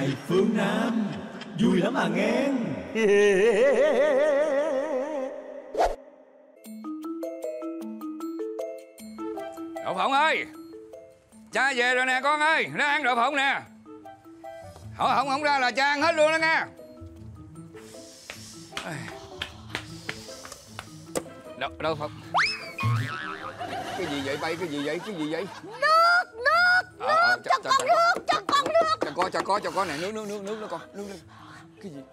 Hai phương Nam vui lắm à nghe. Đậu phộng ơi, cha về rồi nè con ơi, ra ăn đậu phộng nè. Không ra là cha ăn hết luôn đó nha. Đậu phộng. Cái gì vậy bay, cái gì vậy? Nước cho con nước. Cho con này, nước nó con, nước. Cái gì?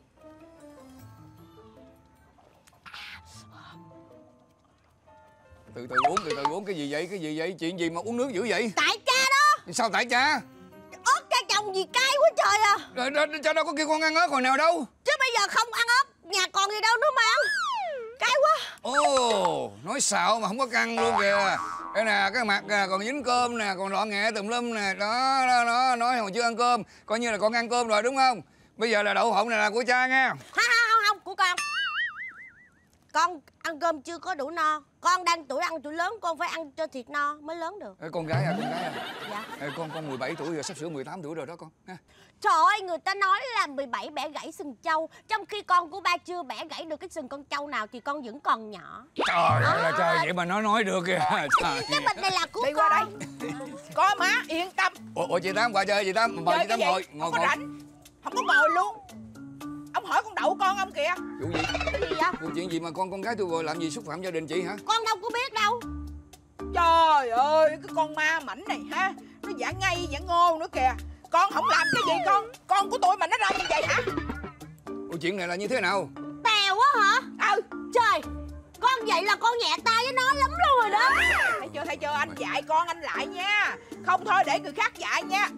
Từ từ uống, cái gì vậy? Chuyện gì mà uống nước dữ vậy? Tại cha đó. Sao tại cha? Ớt cha chồng gì cay quá trời à. Rồi cha đâu có kêu con ăn ớt hồi nào đâu. Chứ bây giờ không ăn ớt, nhà còn gì đâu nữa mà ăn. Cay quá. Ồ, nói xạo mà không có căng luôn kìa. Đây nè, cái mặt nè, còn dính cơm nè, còn lọ nghẹ tùm lum nè. Đó, nói hồi chưa ăn cơm. Coi như là con ăn cơm rồi đúng không? Bây giờ là đậu phộng này là của cha nha. Không, của con. Con ăn cơm chưa có đủ no. Con đang tuổi ăn tuổi lớn, con phải ăn cho thiệt no mới lớn được. Ê, con gái à? Dạ. Ê, con 17 tuổi rồi, sắp sửa 18 tuổi rồi đó con. Trời ơi, người ta nói là 17 bẻ gãy sừng trâu. Trong khi con của ba chưa bẻ gãy được cái sừng con trâu nào thì con vẫn còn nhỏ. Trời ơi là trời, vậy mà nói được kìa. Trời. Cái bịch này là của đi con. Qua đây. Có má, yên tâm. Ủa chị Tám qua chơi, chị Tám. Mời chị Tám ngồi. Không có rảnh. Không có ngồi luôn. Ông hỏi con đậu con ông kìa. Vụ gì? Cái gì vậy? Vụ chuyện gì mà con gái tôi rồi làm gì xúc phạm gia đình chị hả? Con đâu có biết đâu. Trời ơi, cái con ma mảnh này ha. Nó giả ngây giả ngô nữa kìa. Con không làm cái gì con của tôi mà nó ra như vậy hả? Ủa chuyện này là như thế nào? Tèo quá hả? Trời, con vậy là con nhẹ tay với nó lắm rồi đó. Thấy chưa, anh dạy con anh lại nha. Không thôi để người khác dạy nha.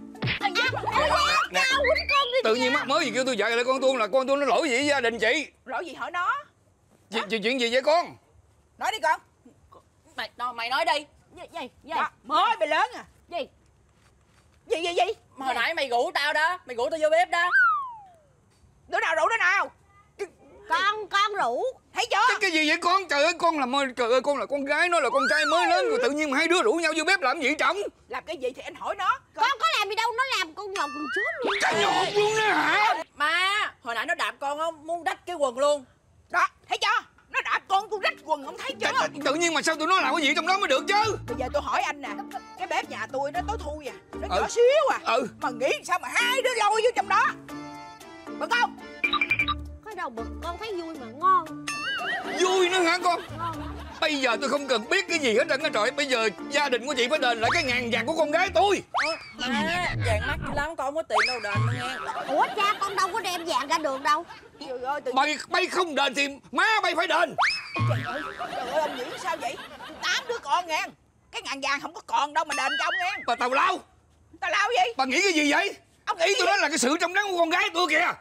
Tự nhiên mắc mới gì kêu tôi dạy lại con tôi nó lỗi gì với gia đình chị? Lỗi gì hỏi nó. Chuyện gì vậy con? Nói đi con. Mày nói đi. Gì? Mới mày lớn à. Gì? Gì? Mà hồi nãy mày rủ tao đó, mày rủ tao vô bếp đó. Đứa nào rủ đứa nào? Con rủ. Thấy chưa? Cái gì vậy con? Trời ơi con là con gái, nó là con trai mới lớn rồi tự nhiên mà hai đứa rủ nhau vô bếp làm gì trọng? Làm cái gì thì anh hỏi nó. Con có làm gì đâu, nó làm con nhột con chết luôn. Cái nhột luôn đó hả? Má, hồi nãy nó đạp con không, muốn đách cái quần luôn. Đó, thấy chưa? Nó đạp con tôi rách quần, không thấy chưa? Tự nhiên mà sao tụi nó làm cái gì trong đó mới được chứ? Bây giờ tôi hỏi anh nè, cái bếp nhà tôi nó tối thui à, nó nhỏ xíu à. Mà nghĩ sao mà hai đứa lôi vô trong đó? Bực không? Cái đầu bực con thấy vui mà ngon. Vui nữa hả con? Ngon. Bây giờ tôi không cần biết cái gì hết trơn á trời. Bây giờ gia đình của chị phải đền lại cái ngàn vàng của con gái tôi. Má, vàng mắc dữ lắm, con không có tiền đâu đền đâu nghe. Ủa cha, con đâu có đem vàng ra đường đâu. Trời ơi, Bay không đền thì má bay phải đền. Trời ơi, ông nghĩ sao vậy? 8 đứa con nghe. Cái ngàn vàng không có còn đâu mà đền cho ông nghe. Bà tào lao. Tao lao gì? Bà nghĩ cái gì vậy? Ông Ý nghĩ tôi nói là cái sự trong đắn của con gái tôi kìa.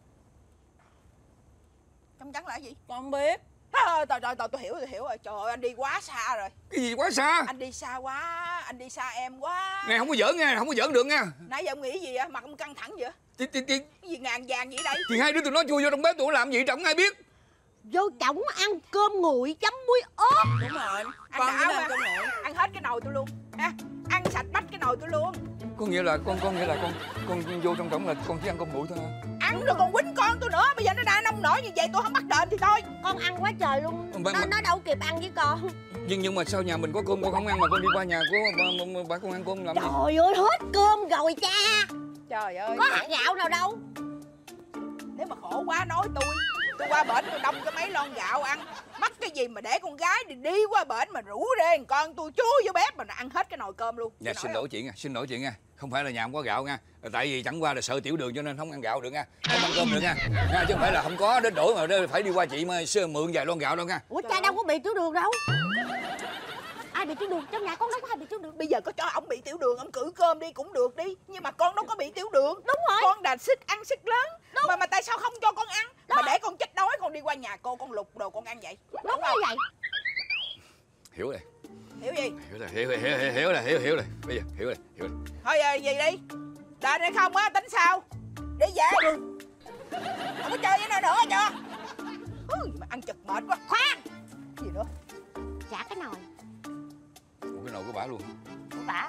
Trong trắng là cái gì? Con không biết. Trời, tôi hiểu rồi. Trời ơi, anh đi quá xa rồi. Cái gì quá xa? Anh đi xa quá, anh đi xa em quá. Nè không có giỡn nha, không có giỡn được nha. Nãy giờ ông nghĩ gì vậy? Mặt ông căng thẳng vậy? Cái gì ngàn vàng vậy đây? thì hai đứa tụi nó chui vô trong bếp tụi nó làm gì trọng ai biết. Vô chổng ăn cơm nguội chấm muối ớt. Đúng rồi, Anh con đã cũng mà. ăn cơm nguội. Ăn hết cái nồi tôi luôn ha. Ăn sạch bách cái nồi tôi luôn. Có nghĩa là con vô trong trọng là con chỉ ăn cơm nguội thôi hả? Ăn rồi còn quýnh con tôi nữa. Bây giờ nó đã nông nổi như vậy tôi không bắt đền thì thôi. Con ăn quá trời luôn. Nó đâu kịp ăn với con. Nhưng mà sao nhà mình có cơm con không ăn mà con đi qua nhà của bà con ăn cơm làm gì? Trời ơi, hết cơm rồi cha. Trời ơi. Có hạt gạo nào đâu. Nếu mà khổ quá nói tôi qua bển tôi đông cái mấy lon gạo ăn. Mắc cái gì mà để con gái đi qua bển mà rủ rê con tôi chui vô bếp mà nó ăn hết cái nồi cơm luôn. Dạ xin lỗi chị nha. Không phải là nhà không có gạo nha. Tại vì chẳng qua là sợ tiểu đường cho nên không ăn gạo được nha. Không ăn cơm được nha. Chứ không phải là không có đến đổi mà phải đi qua chị mà mượn vài lon gạo đâu nha. Ủa cha đâu có bị tiểu đường đâu. Ai bị tiểu đường? Trong nhà con đâu có ai bị tiểu đường. Bây giờ có cho ổng bị tiểu đường ổng cử cơm đi cũng được đi. Nhưng mà con đâu có bị tiểu đường. Đúng rồi. Con đàn sức ăn sức lớn. Đúng. Mà tại sao không cho con ăn? Đó. Mà để con chết đói con đi qua nhà cô con lục đồ con ăn vậy. Đúng như vậy. Hiểu rồi. Hiểu gì? Hiểu rồi. Bây giờ hiểu rồi. Thôi giờ gì đi. Đền hay không á tính sao? Đi về. Không có chơi với nó nữa chưa? Mà ăn chật mệt quá. Khoan. Gì nữa? Trả cái nồi. Ủa cái nồi của bả luôn. Của bả.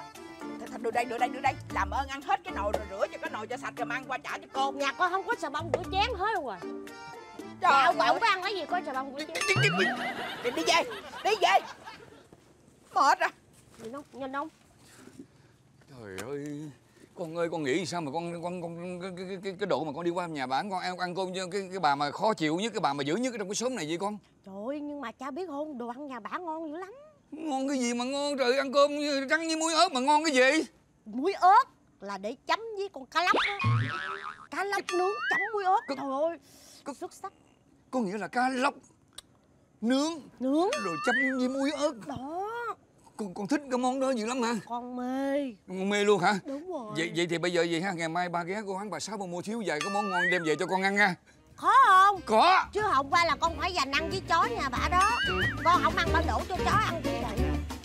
Đưa đây. Làm ơn ăn hết cái nồi rồi rửa cho cái nồi cho sạch rồi mang qua trả cho cô. Nhà con không có xà bông rửa chén hết rồi. Trời ơi, ơi. cậu có ăn cái gì có xà bông rửa chén. Đi về. Mệt à. Nhìn không? Trời ơi, con ơi, con nghĩ sao mà cái độ mà con đi qua nhà bạn con ăn cơm với cái bà mà khó chịu nhất, cái bà mà dữ nhất trong cái xóm này vậy con? Trời ơi, nhưng mà cha biết không, đồ ăn nhà bả ngon dữ lắm. Ngon cái gì mà ngon trời, ăn cơm trắng với muối ớt mà ngon cái gì? Muối ớt là để chấm với con cá lóc đó. Cá lóc nướng chấm muối ớt. Trời ơi, xuất sắc. Có nghĩa là cá lóc nướng rồi chấm với muối ớt đó. Con thích cái món đó dữ lắm hả? Con mê. Con mê luôn hả? Đúng rồi. Vậy thì bây giờ vậy ha, ngày mai ba ghé cô hắn bà Sáu, ba mua thiếu vài cái món ngon đem về cho con ăn nha. Khó không? Có. Chứ không phải là con phải dành ăn với chó nhà bả đó. Con không ăn, con đổ cho chó ăn như vậy.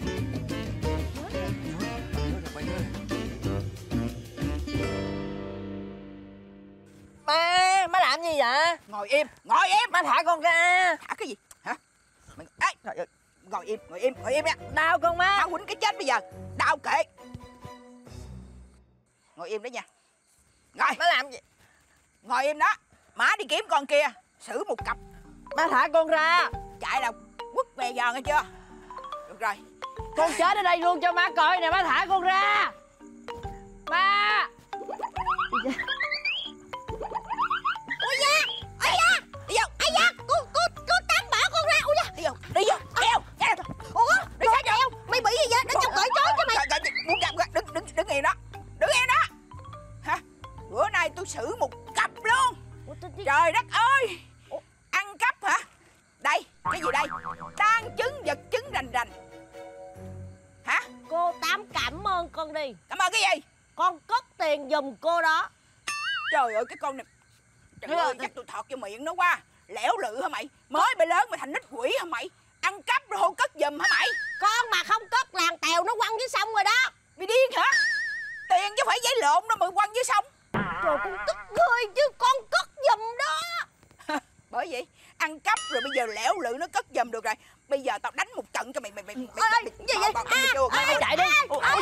Má làm gì vậy? Ngồi im. Má thả con ra. Thả cái gì hả? Mày trời ơi. Ngồi im nha. Đau con má. Má quýnh cái chết bây giờ. Đau kệ. Ngồi im đó nha. Ngồi. Má làm gì? Ngồi im đó. Má đi kiếm con kia, xử một cặp. Má thả con ra. Chạy đâu quất về giòn nghe chưa? Được rồi. Con chết ở đây luôn cho má coi nè, má thả con ra. Má. Ôi da, Đi vô. ai da, cô Tám bỏ con ra. Ôi da, Đi vô. ủa, đi sao đeo? Mày bị gì vậy? Đến trong cởi trói cho mày. Muốn gặp đứng yên đó. Hả? Bữa nay tôi xử một cặp luôn. Trời đất ơi. Ăn cắp hả? Đây, cái gì đây? Đan chứng vật chứng rành. Hả? Cô Tám cảm ơn con đi. Cảm ơn cái gì? Con cất tiền giùm cô đó. Trời ơi cái con này. Trời ơi chắc tôi thọt vô miệng nó qua. Lẻo lự hả mày? Mới bay lớn mày thành nít quỷ hả mày? Ăn cắp rồi hô cất giùm hả mày? Con mà không cất làng tèo nó quăng dưới sông rồi đó. Mày điên hả? Tiền chứ phải giấy lộn đâu mà quăng dưới sông. Trời, con tức ghê chứ, con cất giùm đó. Bởi vậy ăn cắp rồi bây giờ lẻo lự nó cất giùm được rồi. Bây giờ tao đánh một trận cho mày Ê, gì vậy? Mày chạy đi.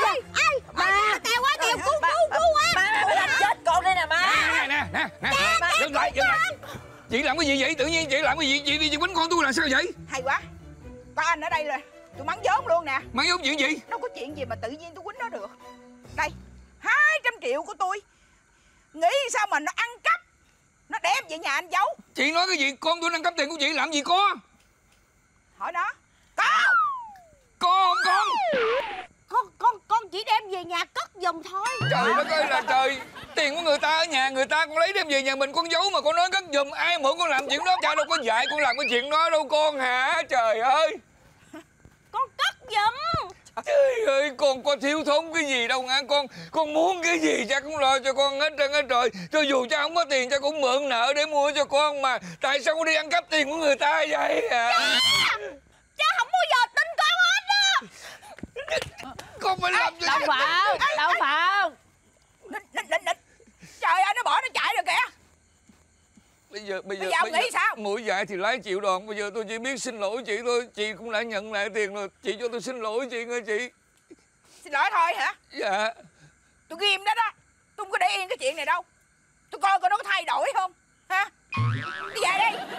Má, tèo quá, tèo cứu quá. Má làm chết con đây nè má. Nè, dừng lại. Chị làm cái gì vậy? Tự nhiên chị làm cái gì? Chị đi quýnh con tôi là sao vậy? Hay quá. Có anh ở đây rồi. Tôi mắng vốn luôn nè. Mắng vốn chuyện gì? Đâu có chuyện gì mà tự nhiên tôi quýnh nó được. Đây 200 triệu của tôi. Nghĩ sao mà nó ăn cắp, nó đem về nhà anh giấu. Chị nói cái gì? Con tôi ăn cắp tiền của chị làm gì có? Hỏi nó. Có Có không con? Con chỉ đem về nhà cất giùm thôi. Trời đất ơi là trời. Tiền của người ta ở nhà người ta, con lấy đem về nhà mình con giấu mà con nói cất giùm. Ai mượn con làm chuyện đó? Cha đâu có dạy con làm cái chuyện đó đâu con hả? Trời ơi. Con cất giùm. Trời ơi, con có thiếu thốn cái gì đâu hả? Con muốn cái gì cha cũng lo cho con hết trơn hết rồi. Cho dù cha không có tiền cha cũng mượn nợ để mua cho con mà. Tại sao con đi ăn cắp tiền của người ta vậy hả? Cha không bao giờ tin con hết á. Con phải làm cho... Đậu Phộng. Nịnh. Trời ơi nó bỏ nó chạy rồi kìa. Bây giờ ông nghĩ sao? Mũi dại thì lái chịu đòn. Bây giờ tôi chỉ biết xin lỗi chị thôi. Chị cũng đã nhận lại tiền rồi. Chị cho tôi xin lỗi chị nghe chị. Xin lỗi thôi hả? Dạ. Tôi ghim đó. Tôi không có để yên cái chuyện này đâu. Tôi coi nó có thay đổi không. Hả? Đi về đi.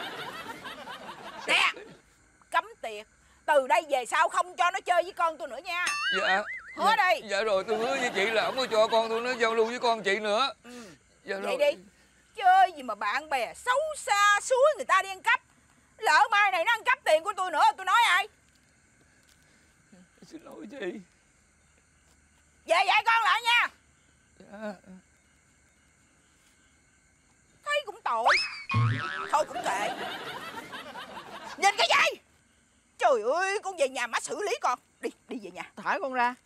Nè. Cấm tiệc. Từ đây về sau không cho nó chơi với con tôi nữa nha. Dạ. Hứa đi. Dạ rồi tôi hứa với chị là không có cho con tôi nó giao lưu với con chị nữa. Dạ Vậy rồi. đi. Chơi gì mà bạn bè xấu xa suối người ta đi ăn cắp. Lỡ mai này nó ăn cắp tiền của tôi nữa tôi nói ai? Xin lỗi chị. Về dạy con lại nha. Dạ. Thấy cũng tội. Thôi cũng kệ. Nhìn cái gì? Trời ơi con về nhà má xử lý con. Đi về nhà. Thả con ra.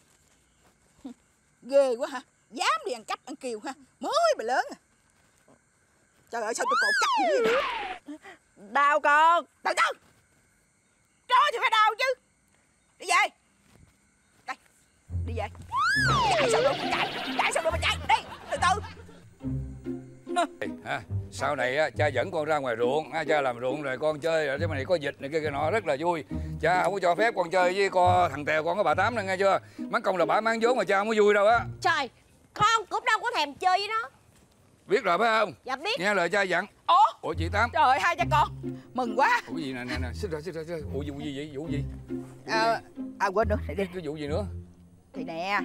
Ghê quá hả? Dám đi ăn cắp ăn kiều ha. Mới bà lớn à. Trời ơi sao tôi cột chắc như vậy nè. Đau con. Từ từ. Trời thì phải đau chứ. Đi về. Đây. Đi về. Chạy sao được mà chạy. Chạy sao được mà chạy. Đi. Từ từ. Hả? Sau này á, cha dẫn con ra ngoài ruộng, cha làm ruộng rồi con chơi rồi, cái này có vịt này kia nọ rất là vui. Cha không có cho phép con chơi với con thằng Tèo, con có bà Tám nữa nghe chưa? Mất công là bà mang vốn mà cha không có vui đâu á. Trời, con cũng đâu có thèm chơi với nó. Biết rồi phải không? Dạ biết. Nghe lời cha dặn. Ủa chị Tám. Trời ơi, hai cha con mừng quá. Ủa gì nè xích ra. Ủa vụ gì vậy? Vụ gì? Quên nữa, đi. Cái vụ gì nữa? Thì nè,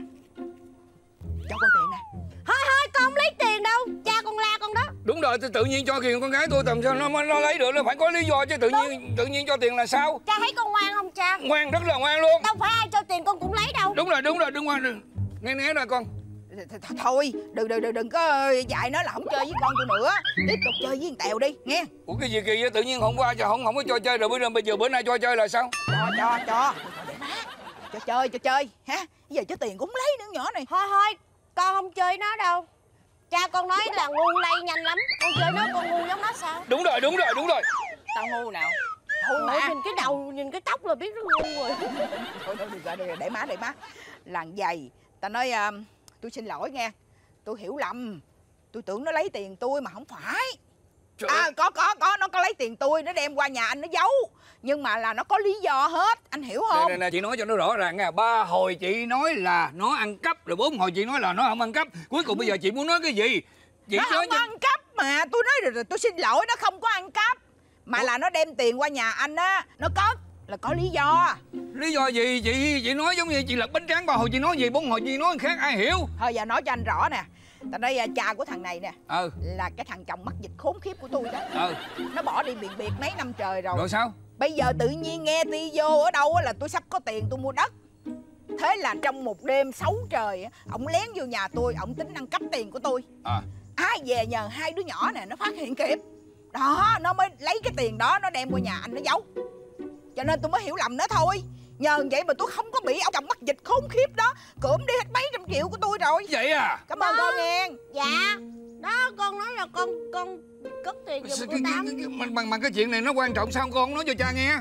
cho con tiền nè. Thôi con không lấy tiền đâu, cha con la con đó. Đúng rồi, tự nhiên cho tiền con gái tôi tầm sao nó lấy được, nó phải có lý do chứ tự nhiên cho tiền là sao? Cha thấy con ngoan không cha? Ngoan, rất là ngoan luôn. Đâu phải ai cho tiền con cũng lấy đâu. Đúng rồi, đừng ngoan, né ra con. Thôi, đừng có dạy nó là không chơi với con tôi nữa. Tiếp tục chơi với thằng Tèo đi, nghe. Ủa cái gì kỳ vậy? Tự nhiên hôm qua không có cho chơi rồi bữa nay cho chơi là sao? Cho. Để má. Cho chơi, ha. Giờ cho tiền cũng lấy nữa nhỏ này. Thôi, con không chơi nó đâu. Cha con nói là ngu lây nhanh lắm. Con chơi nó con ngu giống nó sao? Đúng rồi. Tao ngu nào? Thôi mà. Nhìn cái đầu, nhìn cái tóc là biết nó ngu rồi. Thôi được rồi, để má. Làng giày, ta nói tôi xin lỗi nghe. Tôi hiểu lầm. Tôi tưởng nó lấy tiền tôi mà không phải. Có, nó có lấy tiền tôi, nó đem qua nhà anh nó giấu. Nhưng mà là nó có lý do hết, anh hiểu không? Nè, chị nói cho nó rõ ràng nha. 3 hồi chị nói là nó ăn cắp, rồi 4 hồi chị nói là nó không ăn cắp. Cuối cùng bây giờ chị muốn nói cái gì? Chị nó không ăn cắp mà. Tôi nói rồi, tôi xin lỗi, nó không có ăn cắp. Mà là nó đem tiền qua nhà anh á, nó cất là có lý do. Lý do gì? Chị nói giống như chị lật bánh tráng. 3 hồi chị nói gì, 4 hồi chị nói khác, ai hiểu? Thôi giờ nói cho anh rõ nè. Tao nói cha của thằng này nè là cái thằng chồng mắc dịch khốn khiếp của tôi đó. Nó bỏ đi biệt mấy năm trời rồi. Rồi sao? Bây giờ tự nhiên nghe ti vô ở đâu là tôi sắp có tiền tôi mua đất. Thế là trong một đêm 6 trời, ổng lén vô nhà tôi, ổng tính ăn cắp tiền của tôi. Ai về nhờ hai đứa nhỏ nè, nó phát hiện kịp. Đó, nó mới lấy cái tiền đó, nó đem qua nhà anh nó giấu. Cho nên tôi mới hiểu lầm nó thôi. Nhờ vậy mà tôi không có bị ông chồng mắc dịch khốn khiếp đó cưỡng đi hết mấy trăm triệu của tôi rồi. Vậy à? Cảm ơn con nghe. Dạ. Đó, con nói là con cất tiền giùm cô Tám. Mà cái chuyện này nó quan trọng sao con không nói cho cha nghe?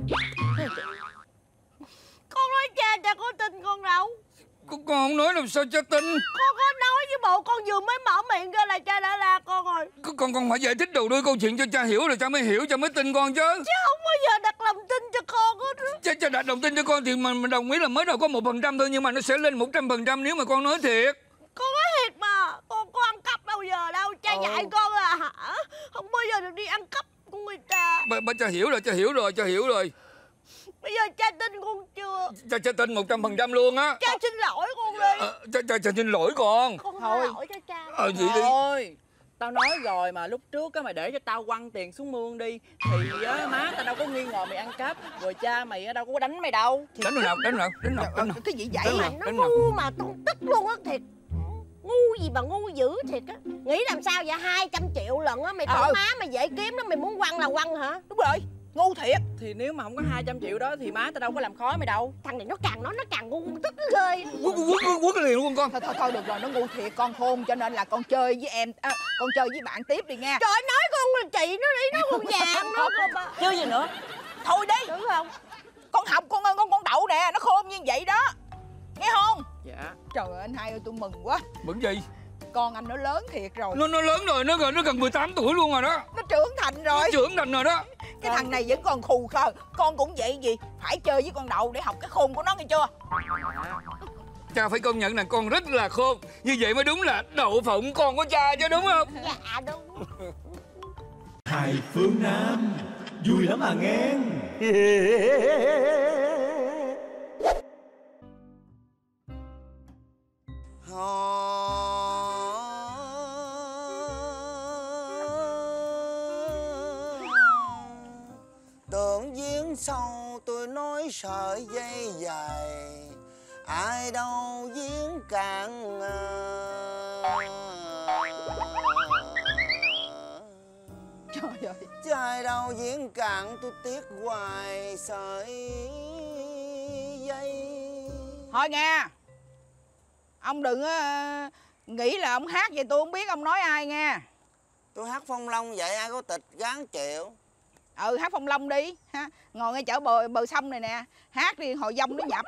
Con nói cha có tin con đâu. Con không nói làm sao cha tin? Con có nói với bộ, con vừa mới mở miệng ra là cha đã la con rồi. Con phải giải thích đầu đuôi câu chuyện cho cha hiểu rồi cha mới hiểu, cha mới tin con chứ. Chứ không bao giờ đặt lòng tin cho con hết. Cha đặt lòng tin cho con thì mình đồng ý là mới đầu có 1% thôi, nhưng mà nó sẽ lên 100% nếu mà con nói thiệt. Con nói thiệt mà, con có ăn cắp bao giờ đâu. Cha dạy con là hả? Không bao giờ được đi ăn cắp của người ta. Cha hiểu rồi. Bây giờ cha tin con chưa? Cha tin 100% luôn á. Cha xin lỗi con đi. Cha xin lỗi con. Con xin lỗi cho cha. Vậy đi. Thôi, tao nói rồi mà lúc trước á mày để cho tao quăng tiền xuống mương đi thì á má tao đâu có nghi ngờ mày ăn cắp, rồi cha mày đâu có đánh mày đâu. Đánh rồi nào. Cái gì vậy? Nó ngu mà con tức luôn á, thiệt. Ngu gì mà ngu dữ thiệt á. Nghĩ làm sao vậy? 200 triệu lần á. Mày tưởng má mày dễ kiếm đó, mày muốn quăng là quăng hả? Đúng rồi, ngu thiệt. Thì nếu mà không có 200 triệu đó thì má tao đâu có làm khó mày đâu. Thằng này nó càng nói nó càng ngu, tức nó ghê. Quất cái liền luôn con. Thôi được rồi, nó ngu thiệt, con khôn cho nên là con chơi với em, con chơi với bạn tiếp đi nha. Trời, nói con là chị nó đi, nó con vàng nó mà. Chứ gì nữa. Thôi đi. Đúng không? Con học con ơi, con đậu nè, nó khôn như vậy đó. Nghe không? Dạ. Trời ơi anh hai ơi, tôi mừng quá. Mừng gì? Con anh nó lớn thiệt rồi. Nó lớn rồi, nó gần 18 tuổi luôn rồi đó. Nó trưởng thành rồi. Nó trưởng thành rồi đó. Cái thằng này vẫn còn khù khờ. Con cũng vậy gì, phải chơi với con đậu để học cái khôn của nó nghe chưa? Cha phải công nhận là con rất là khôn. Như vậy mới đúng là đậu phộng con của cha chứ đúng không? Dạ đúng. Hai Phương Nam vui lắm à nghe. Tưởng giếng sâu tôi nói sợi dây dài, ai đâu giếng cạn Trời ơi. chứ ai đâu giếng cạn tôi tiếc hoài sợi dây. Thôi nghe, ông đừng nghĩ là ông hát vậy tôi không biết ông nói ai nghe. Tôi hát Phong Long vậy ai có tịch gán chịu. Hát Phong Long đi ha, ngồi ngay chợ bờ sông này nè, hát đi hồi dông nó nhập.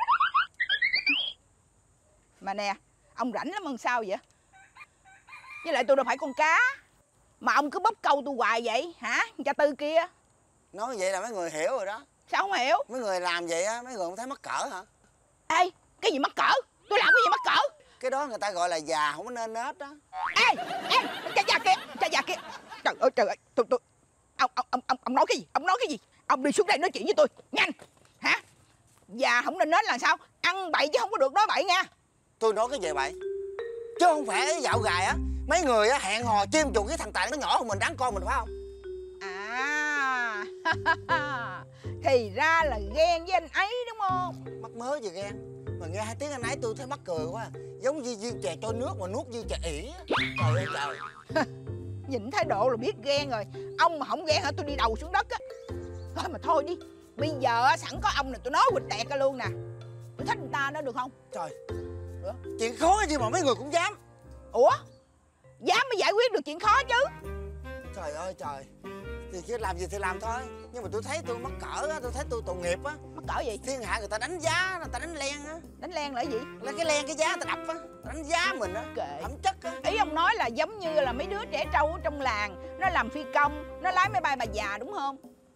Mà nè, ông rảnh lắm hơn sao vậy? Với lại tôi đâu phải con cá. Mà ông cứ bóp câu tôi hoài vậy hả? Cha Tư kia. Nói vậy là mấy người hiểu rồi đó. Sao không hiểu? Mấy người làm vậy á, mấy người không thấy mắc cỡ hả? Ê, cái gì mắc cỡ? Tôi làm cái gì mắc cỡ? Cái đó người ta gọi là già không có nên nết đó. Ê, cha già kia, cha già kia. Trời ơi, tôi ông nói cái gì? Ông nói cái gì? Ông đi xuống đây nói chuyện với tôi, nhanh. Hả? Già không nên nết là sao? Ăn bậy chứ không có được nói bậy nha. Tôi nói cái gì bậy? Chứ không phải dạo gài á, mấy người á hẹn hò chim chuột với thằng Tài nó nhỏ hơn mình, đáng con mình phải không? À, thì ra là ghen với anh ấy đúng không? Mắc mớ gì ghen. Mà nghe hai tiếng anh ấy tôi thấy mắc cười quá. Giống như viên chè trôi nước mà nuốt viên chè ỉ. Trời ơi trời. Nhìn thái độ là biết ghen rồi. Ông mà không ghen hả tôi đi đầu xuống đất á. Thôi mà thôi đi. Bây giờ sẵn có ông này tôi nói quịch tẹt ra luôn nè. Tôi thích người ta đó được không? Trời. Ủa? Chuyện khó gì mà mấy người cũng dám. Ủa? Dám mới giải quyết được chuyện khó chứ. Trời ơi trời. Thì cứ làm gì thì làm thôi. Nhưng mà tôi thấy tôi mắc cỡ á, tôi thấy tôi tội nghiệp á. Mắc cỡ gì? Thiên hạ người ta đánh giá, người ta đánh len á. Đánh len là cái gì? Là cái len cái giá người ta đập á. Đánh giá mình á. Kệ. Phẩm chất á. Ý ông nói là giống như là mấy đứa trẻ trâu ở trong làng. Nó làm phi công, nó lái máy bay bà già đúng không?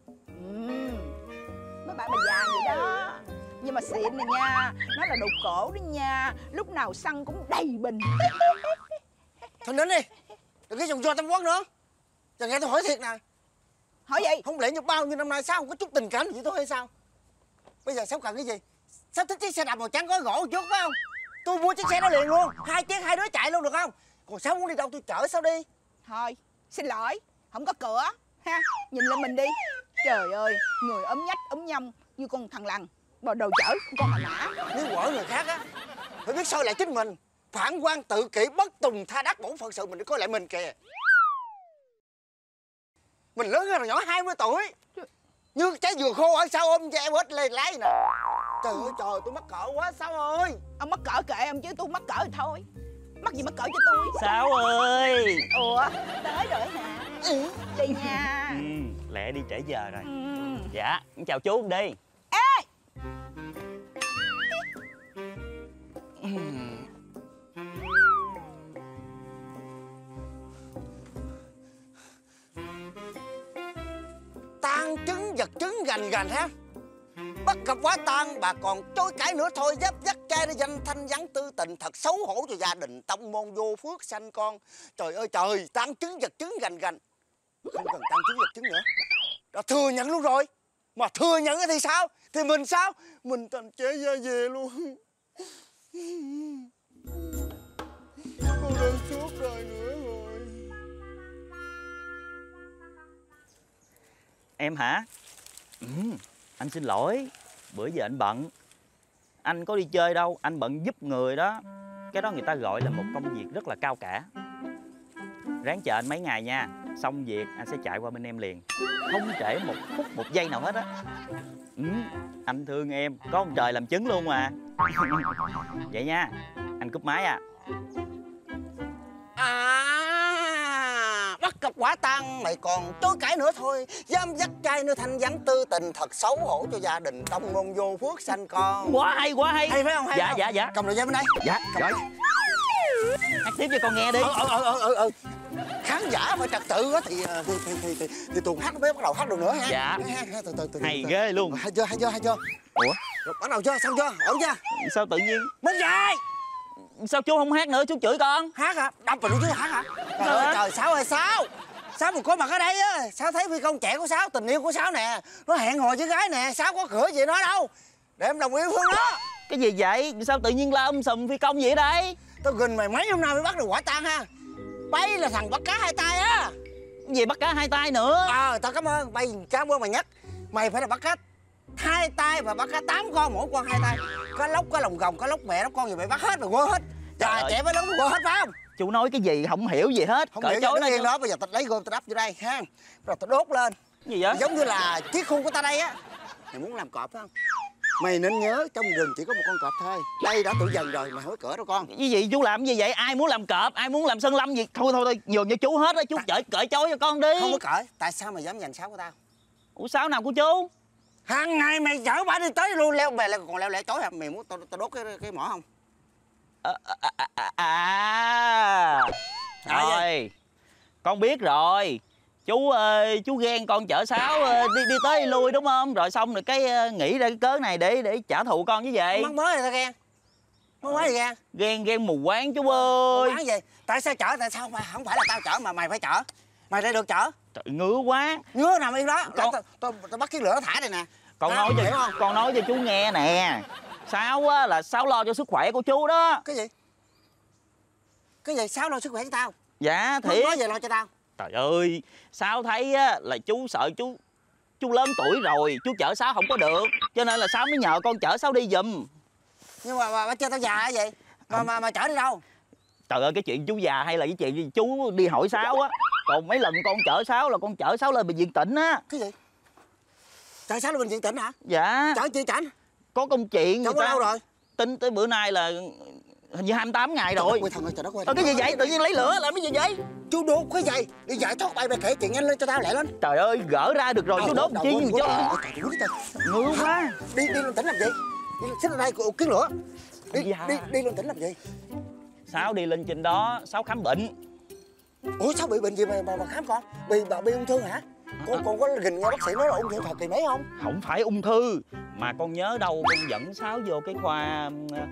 Máy bay bà già vậy đó. Nhưng mà xịn này nha. Nó là đồ cổ đó nha. Lúc nào xăng cũng đầy bình. Thôi đến đi. Đừng cái dòng do Tam Quốc nữa. Giờ nghe tôi hỏi thiệt nè. Hỏi gì? Không lẽ như bao nhiêu năm nay sao không có chút tình cảm gì tôi hay sao? Bây giờ sao cần cái gì? Sao thích chiếc xe đạp màu trắng có gỗ một chút phải không? Tôi mua chiếc xe đó liền luôn. Hai chiếc hai đứa chạy luôn được không? Còn sao muốn đi đâu tôi chở sao đi? Thôi, xin lỗi. Không có cửa. Ha, nhìn lên mình đi. Trời ơi, người ốm nhách ốm nhông như con thằng lằn. Bò đồ chở con hà mã. Nếu quở người khác á, phải biết soi lại chính mình. Phản quan tự kỷ, bất tùng tha đắc bổn phận sự mình để coi lại mình kìa. Mình lớn hơn là nhỏ 20 tuổi. Như trái dừa khô ở sau ôm cho em hết lê lái nè. Trời ơi trời, tôi mắc cỡ quá Sáu ơi. Ông mắc cỡ kệ ông chứ tôi mắc cỡ thì thôi. Mắc gì mắc cỡ cho tôi. Sáu ơi. Ủa, tới rồi hả? Đi nha. Lẹ đi trễ giờ rồi. Dạ, chào chú đi. Ê! Tan trứng vật trứng gành gành ha. Bắt gặp quá tang bà còn chối cãi nữa thôi. Dấp dắt trai để danh thanh vắng tư tình. Thật xấu hổ cho gia đình tông môn vô phước sanh con. Trời ơi trời, tan trứng vật trứng gành gành. Không cần tan trứng vật trứng nữa. Đã thừa nhận luôn rồi. Mà thừa nhận thì sao? Thì mình sao? Mình thành trẻ da về luôn. Con đơn suốt đời nữa rồi. Em hả? Anh xin lỗi. Bữa giờ anh bận. Anh có đi chơi đâu, anh bận giúp người đó. Cái đó người ta gọi là một công việc rất là cao cả. Ráng chờ anh mấy ngày nha. Xong việc anh sẽ chạy qua bên em liền. Không trễ một phút một giây nào hết á. Anh thương em, có ông trời làm chứng luôn mà. Vậy nha, anh cúp máy à. Bắt gặp quả tang mày còn chối cãi nữa thôi. Dám dắt trai nữa thanh vắng tư tình. Thật xấu hổ cho gia đình tông môn vô phước sanh con. Quá hay, quá hay. Hay phải không? Hay dạ, không? dạ, dạ. Cầm đồ dây bên đây. Dạ, rồi. Hát tiếp cho con nghe đi. Khán giả phải trật tự á thì tuồng hát mới bắt đầu hát được nữa ha. Dạ. Từ. Hay ghê luôn. Hay chưa? Ủa? Rồi, bắt đầu chưa? Xong chưa? Ổn chưa? Sao tự nhiên? Mất rồi. Sao chú không hát nữa, chú chửi con. Hát hả? Đập vào chú hát hả? Trời ơi trời, Sáu ơi Sáu. Sáu mình có mặt ở đây á. Sáu thấy phi công trẻ của Sáu, tình yêu của Sáu nè. Nó hẹn hò với gái nè. Sáu có cửa gì nó đâu. Để em đồng yêu thương nó. Cái gì vậy? Sao tự nhiên la sùm phi công vậy đây? Tao gìn mày mấy hôm nay mới bắt được quả tang ha. Bay là thằng bắt cá hai tay á. Gì bắt cá hai tay nữa? Tao cảm ơn. Bay cảm ơn mày nhắc. Mày phải là bắt cá hai tay và bắt cá 8 con, mỗi con 2 tay. Có lóc, có lồng gồng, có lóc mẹ, lóc con gì mày bắt hết rồi quên hết. Trời trẻ với lớn quên hết phải không? Chú nói cái gì không hiểu gì hết. Không hiểu chối nó đó. Bây giờ tao lấy gom tao đắp vô đây ha. Rồi tao đốt lên. Gì vậy? Giống như là chiếc khuôn của ta đây á. Mày muốn làm cọp phải không? Mày nên nhớ trong rừng chỉ có một con cọp thôi. Đây đã tự dần rồi, mày không có cỡ đâu con. Cái gì chú làm gì vậy? Ai muốn làm cọp, ai muốn làm sơn lâm gì? Thôi nhường cho chú hết á. Chú cởi chối cho con đi. Không có cởi. Tại sao mày dám giành Sáu của tao? Ủa Sáu nào của chú? Hàng ngày mày chở bà đi tới luôn leo bè lại còn leo lẻ chối hả? Mày muốn tao đốt cái mỏ không? Rồi Con biết rồi. Chú ghen con chở Sáu đi tới đi lui đúng không? Rồi xong rồi cái nghĩ ra cái cớ này để trả thù con như vậy. Mắc mới rồi tao ghen. Mắc mới gì ghen? Ghen mù quáng chú ơi. Mù quáng gì? Tại sao chở? Tại sao không phải là tao chở mà mày phải chở? Mày lại được chở? Trời, ngứa quá. Ngứa nằm yên đó. Con... Tao bắt cái lửa thả đây nè. Con nói cho chú nghe nè. Sáu á là Sáu lo cho sức khỏe của chú đó. Cái gì? Cái gì? Sáu lo sức khỏe cho tao? Dạ thiệt. Nói về lo cho tao. Trời ơi, Sáu thấy á là chú sợ chú lớn tuổi rồi, chú chở Sáu không có được, cho nên là Sáu mới nhờ con chở Sáu đi giùm. Nhưng mà chơi tao già hay gì? Mà chở đi đâu? Trời ơi, cái chuyện chú già hay là cái chuyện chú đi hỏi Sáu á. Còn mấy lần con chở Sáu là con chở Sáu lên bệnh viện tỉnh á. Cái gì? Chở Sáu lên bệnh viện tỉnh hả? Dạ. Chở chi chảnh? Có công chuyện. Chở có lâu rồi? Tính tới bữa nay là hình như 28 ngày rồi. Trời đất ơi. Cái gì vậy? Tự nhiên lấy lửa làm cái gì vậy? Chú đốt cái gì? Đi dạy thoát bay kể chuyện nhanh lên cho tao lẹ lên. Trời ơi, gỡ ra được rồi chú đốt chi gì chứ. Ngứa quá. Đi lên tỉnh làm gì? Đi xích ở đây kiếm lửa. Đi lên tỉnh làm gì? Sáu đi lên trên đó, Sáu khám bệnh. Ủa sao bị bệnh gì mà khám con? Bị ung thư hả? Con có gìn nghe bác sĩ nói là ung thư thời kỳ mấy không? Không phải ung thư, mà con nhớ đâu con dẫn Sáu vô cái khoa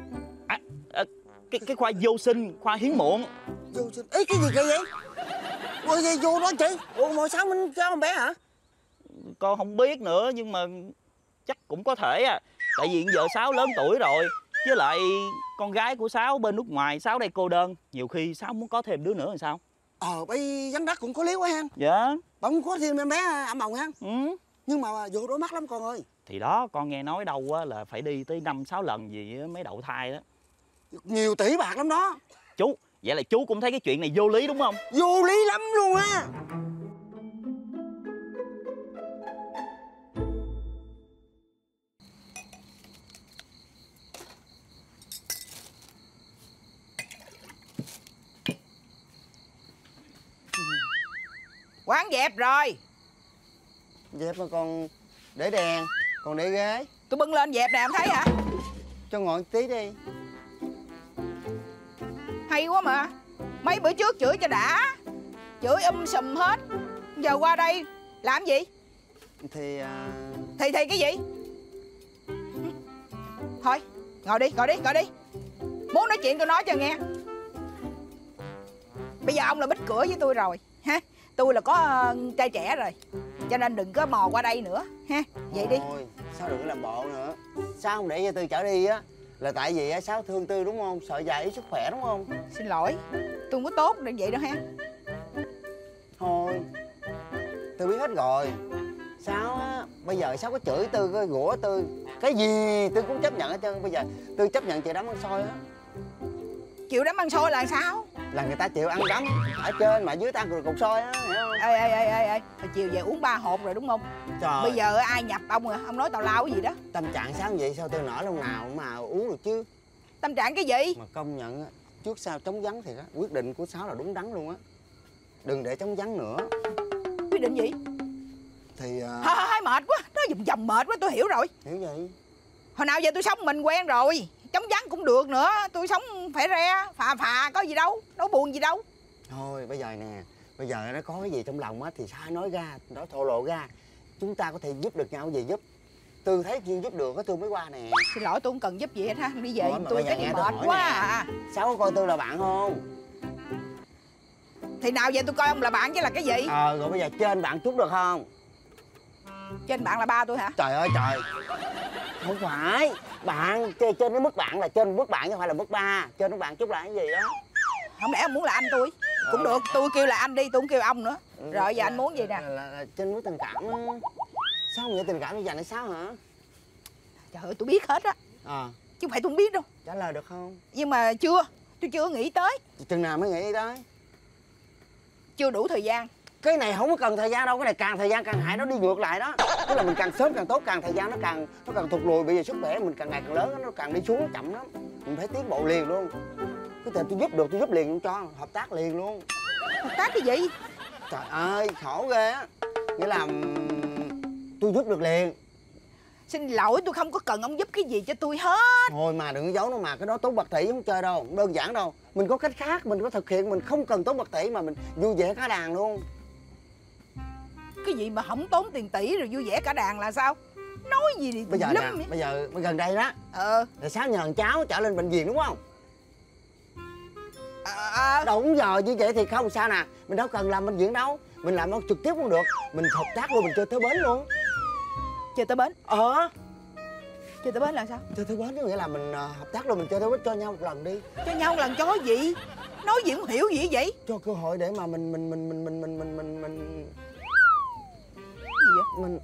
cái khoa vô sinh, khoa hiếm muộn. Vô sinh? Ý cái gì kỳ vậy? Ủa gì vô đó chị? Ủa mà sao mình cho con bé hả? Con không biết nữa nhưng mà chắc cũng có thể à. Tại vì giờ Sáu lớn tuổi rồi, với lại con gái của Sáu bên nước ngoài, Sáu đây cô đơn, nhiều khi Sáu muốn có thêm đứa nữa thì sao? Bây Giám đốc cũng có lý quá ha. Dạ. Bà muốn có thêm em bé ẩm bồng ha. Ừ. Nhưng mà vô đó mắc lắm con ơi. Thì đó, con nghe nói đâu á là phải đi tới 5-6 lần gì mới đậu thai đó. Nhiều tỷ bạc lắm đó. Chú, vậy là chú cũng thấy cái chuyện này vô lý đúng không? Vô lý lắm luôn á. Quán dẹp rồi. Dẹp mà con để đèn, còn để ghế. Tôi bưng lên dẹp nè, em thấy hả? Cho ngồi tí đi. Hay quá mà. Mấy bữa trước chửi cho đã, chửi sùm hết. Giờ qua đây làm gì? Thì cái gì? Thôi ngồi đi. Muốn nói chuyện tôi nói cho nghe. Bây giờ ông là bít cửa với tôi rồi ha. Tôi là có trai trẻ rồi, cho nên đừng có mò qua đây nữa ha. Vậy đi. Thôi, sao đừng có làm bộ nữa. Sao không để cho Tư chở đi á? Là tại vì Sáu thương Tư đúng không? Sợ già yếu sức khỏe đúng không? Xin lỗi, tôi không có tốt đến vậy đâu ha. Thôi, Tư biết hết rồi. Sáu á, bây giờ Sáu có chửi Tư, có gũa Tư, cái gì Tư cũng chấp nhận hết trơn. Bây giờ Tư chấp nhận chịu đấm ăn xôi á. Chịu đấm ăn xôi là sao? Là người ta chịu ăn đấm ở trên mà dưới ta ăn cục xôi á, hiểu không? Ê, hồi chiều về uống 3 hộp rồi đúng không? Trời. Bây giờ ai nhập ông rồi? Ông nói tào lao cái gì đó. Tâm trạng Sáu vậy sao Tư nở lúc nào mà uống được chứ? Tâm trạng cái gì? Mà công nhận á, trước sau chống vắng thì quyết định của Sáu là đúng đắn luôn á. Đừng để chống vắng nữa. Quyết định gì? Thì Thôi mệt quá, nói vòng mệt quá, tôi hiểu rồi. hiểu vậy. Hồi nào giờ tôi sống mình quen rồi, chống vắng cũng được nữa. Tôi sống phải re, phà có gì đâu, đâu buồn gì đâu. Thôi bây giờ nè, bây giờ nó có cái gì trong lòng á thì sai nói ra, nói thổ lộ ra. Chúng ta có thể giúp được nhau gì giúp. Tư thấy chuyện giúp được á Tư mới qua nè. Xin lỗi, tôi không cần giúp gì hết ha, đi về. Thôi, Tôi bây giờ cái nghe mệt tôi hỏi quá nè. à. Sáu có coi Tư là bạn không? Thì nào giờ tôi coi ông là bạn chứ là cái gì? Rồi bây giờ trên bạn chút được không? Trên bạn là ba tôi hả? Trời ơi trời. Không phải. Bạn, trên cái mức bạn là trên mức bạn chứ không phải là mức ba. Trên mức bạn chút là cái gì đó. Không lẽ ông muốn là anh tôi? Cũng được, tôi kêu là anh đi, tôi không kêu ông nữa. Rồi giờ anh muốn gì nè? Là trên mức tình cảm á. Sao không nghĩa tình cảm như dành hay sao hả? Trời ơi, tôi biết hết á. Chứ không phải tôi không biết đâu. Trả lời được không? Nhưng mà tôi chưa nghĩ tới. Chừng nào mới nghĩ tới? Chưa đủ thời gian. Cái này không có cần thời gian đâu, cái này càng thời gian càng hại, nó đi ngược lại đó. Tức là mình càng sớm càng tốt, càng thời gian nó càng thụt lùi, bây giờ sức khỏe mình càng ngày càng lớn, nó càng đi xuống, nó chậm lắm. Mình phải tiến bộ liền luôn. Cái thời tôi giúp được tôi giúp liền luôn cho, hợp tác liền luôn. Hợp tác cái gì? Trời ơi khổ ghê á. Nghĩa là tôi giúp được liền. Xin lỗi, tôi không có cần ông giúp cái gì cho tôi hết. Thôi mà đừng giấu nó mà, cái đó Tố Bạc Tỷ không chơi đâu, không đơn giản đâu. Mình có cách khác, mình có thực hiện, mình không cần Tố Bạc Tỷ mà mình vui vẻ cả đàn luôn. Cái gì mà không tốn tiền tỷ rồi vui vẻ cả đàn là sao? Nói gì thì Bây giờ lắm. nè, bây giờ gần đây đó là Sáu nhờ thằng cháu chở lên bệnh viện đúng không? Đúng giờ như vậy thì không sao nè. Mình đâu cần làm bệnh viện đâu, mình làm trực tiếp cũng được. Mình hợp tác luôn, mình chơi tới bến luôn. Chơi tới bến? Chơi tới bến là sao? Chơi tới bến có nghĩa là mình hợp tác luôn, mình chơi tới bến cho nhau một lần đi. Cho nhau một lần cho gì? Nói gì không hiểu gì vậy? Cho cơ hội để mà mình gì vậy?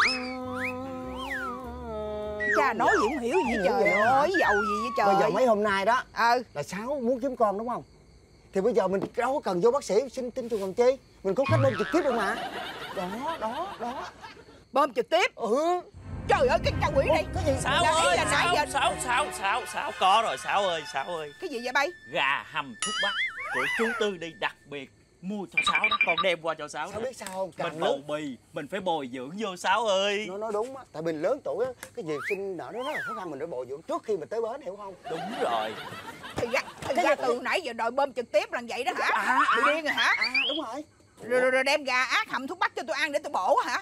Cha nói gì không hiểu gì trời ơi, giàu gì vậy trời. Bây giờ mấy hôm nay đó là Sáu muốn kiếm con đúng không? Thì bây giờ mình đâu có cần vô bác sĩ xin tinh trùng làm chi. Mình có cách bơm trực tiếp đâu mà. Đó. Bơm trực tiếp? Trời ơi cái cha quỷ này. Cái gì? Sáu ơi, Sáu có rồi Sáu ơi. Cái gì vậy bay? Gà hầm thuốc bắc của chú Tư đi, đặc biệt mua cho Sáu đó, con đem qua cho Sáu. Sáu biết sao không? Mình bầu bì, mình phải bồi dưỡng vô Sáu ơi. Nó nói đúng á, tại mình lớn tuổi á, cái việc sinh nở nó rất là khó khăn, mình phải bồi dưỡng trước khi mình tới bến, hiểu không? Đúng rồi. Thì ra từ nãy giờ đòi bơm trực tiếp là vậy đó hả? Bị điên rồi hả? Đúng rồi. Rồi đem gà ác hầm thuốc bắc cho tôi ăn để tôi bổ hả?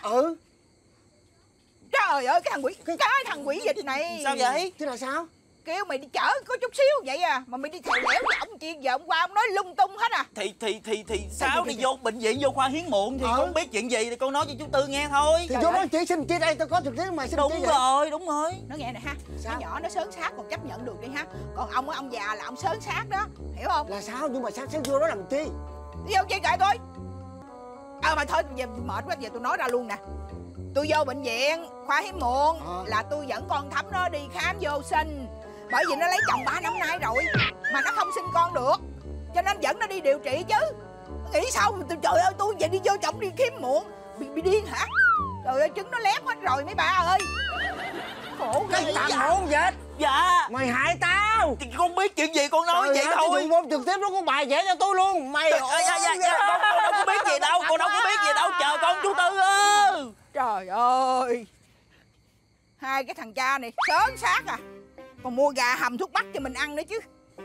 Trời ơi cái thằng quỷ dịch này. Sao vậy? Chứ là sao? Kêu mày đi chở có chút xíu vậy à, mà mày đi theo lẻo với ông Chiên giờ hôm qua ông nói lung tung hết à. Thì Sáu đi vô bệnh viện, vô khoa hiếm muộn thì con biết chuyện gì thì con nói cho chú Tư nghe thôi. Thì vô đó chỉ xin chia đây, tao có trực tiếp mày xin. Đúng rồi. Nó nghe nè ha, nó nhỏ nó sớn sát còn chấp nhận được đi ha, còn ông á, ông già là ông sớn sát đó, hiểu không? Là sao? Nhưng mà sao sẽ vô đó làm chi? Đi vô chơi kệ tôi. Mà thôi giờ mệt quá, giờ tôi nói ra luôn nè. Tôi vô bệnh viện khoa hiếm muộn là tôi dẫn con Thắm nó đi khám vô sinh. Bởi vì nó lấy chồng 3 năm nay rồi mà nó không sinh con được, cho nên dẫn nó đi điều trị chứ. Nghĩ sao trời ơi, tôi về đi vô chồng đi khiếm muộn bị điên hả? Trời ơi trứng nó lép hết rồi mấy bà ơi. Khổ cái thằng hỗn dịch. Dạ. Mày hại tao. Thì con biết chuyện gì con nói vậy thôi. Cái bơm trực tiếp nó có bài vẽ cho tôi luôn. Mày con đâu có biết gì đâu, con đâu có biết gì đâu, chờ con chú Tư ơi. Trời ơi, hai cái thằng cha này sớn sát à, còn mua gà hầm thuốc bắc cho mình ăn nữa chứ.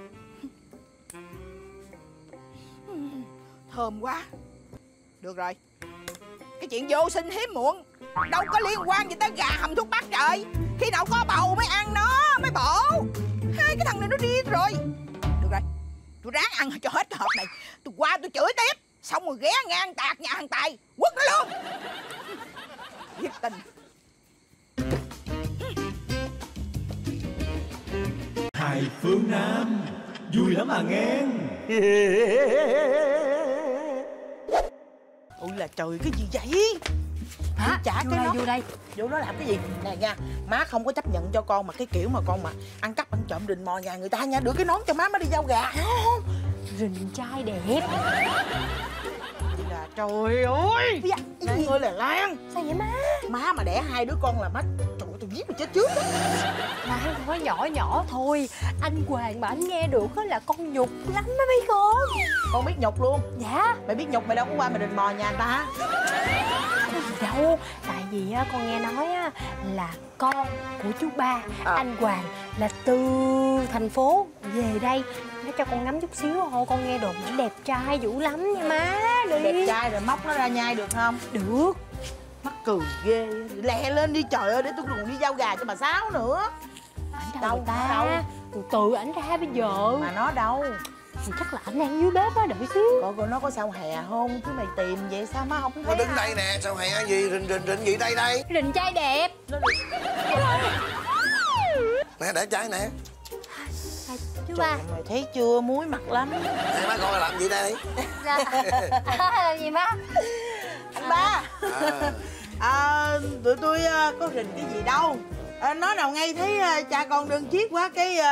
Thơm quá. Được rồi, cái chuyện vô sinh hiếm muộn đâu có liên quan gì tới gà hầm thuốc bắc trời. Khi nào có bầu mới ăn nó, mới bổ. Hai cái thằng này nó điên rồi. Được rồi, tôi ráng ăn cho hết cái hộp này. Tôi qua tôi chửi tiếp, xong rồi ghé ngang tạc nhà thằng Tài quất nó luôn. Giết tình. Hai phương Nam vui lắm à nghe. Ôi là trời, cái gì vậy? Hả? Trả Vô cái đây, nó vô đây. Vô đó làm cái gì? Nè nha, má không có chấp nhận cho con mà cái kiểu mà con mà ăn cắp ăn trộm rình mò nhà người ta nha. Đưa cái nón cho má đi giao gà. Rình trai đẹp. Là trời ơi. Lan ơi là Lan. Sao vậy má? Má mà đẻ 2 đứa con là má, trời ơi tôi giết mày chết trước đó. Lan nói nhỏ thôi. Anh Hoàng mà anh nghe được là con nhục lắm đó mấy con. Con biết nhục luôn? Dạ. Mày biết nhục mày đâu có qua mày rình mò nhà người ta. Đâu, tại vì con nghe nói là con của chú Ba, anh Hoàng là từ thành phố về đây. Nó cho con ngắm chút xíu thôi, con nghe đồn nó đẹp trai dữ lắm nha má. Đi. Đẹp trai rồi móc nó ra nhai được không? Được. Mắc cười ghê. Lẹ lên đi trời ơi, để tôi còn đi giao gà cho bà Sáu nữa. Ảnh đâu ta? Từ ảnh ra bây giờ. Mà nó đâu? Thì chắc là ảnh đang dưới bếp á, đợi xíu. Coi nó có sao hè không? Chứ mày tìm vậy sao má không thấy? Nó đứng đây nè, sao hè gì, rình gì đây? Rình trai đẹp. Nè, để trai nè. Chú Ba. Mày thấy chưa, muối mặt lắm. Nè má coi làm gì đây? Làm gì má? Anh Ba. Tụi tôi có rình cái gì đâu. Nói nào ngay thấy cha con đơn chiếc quá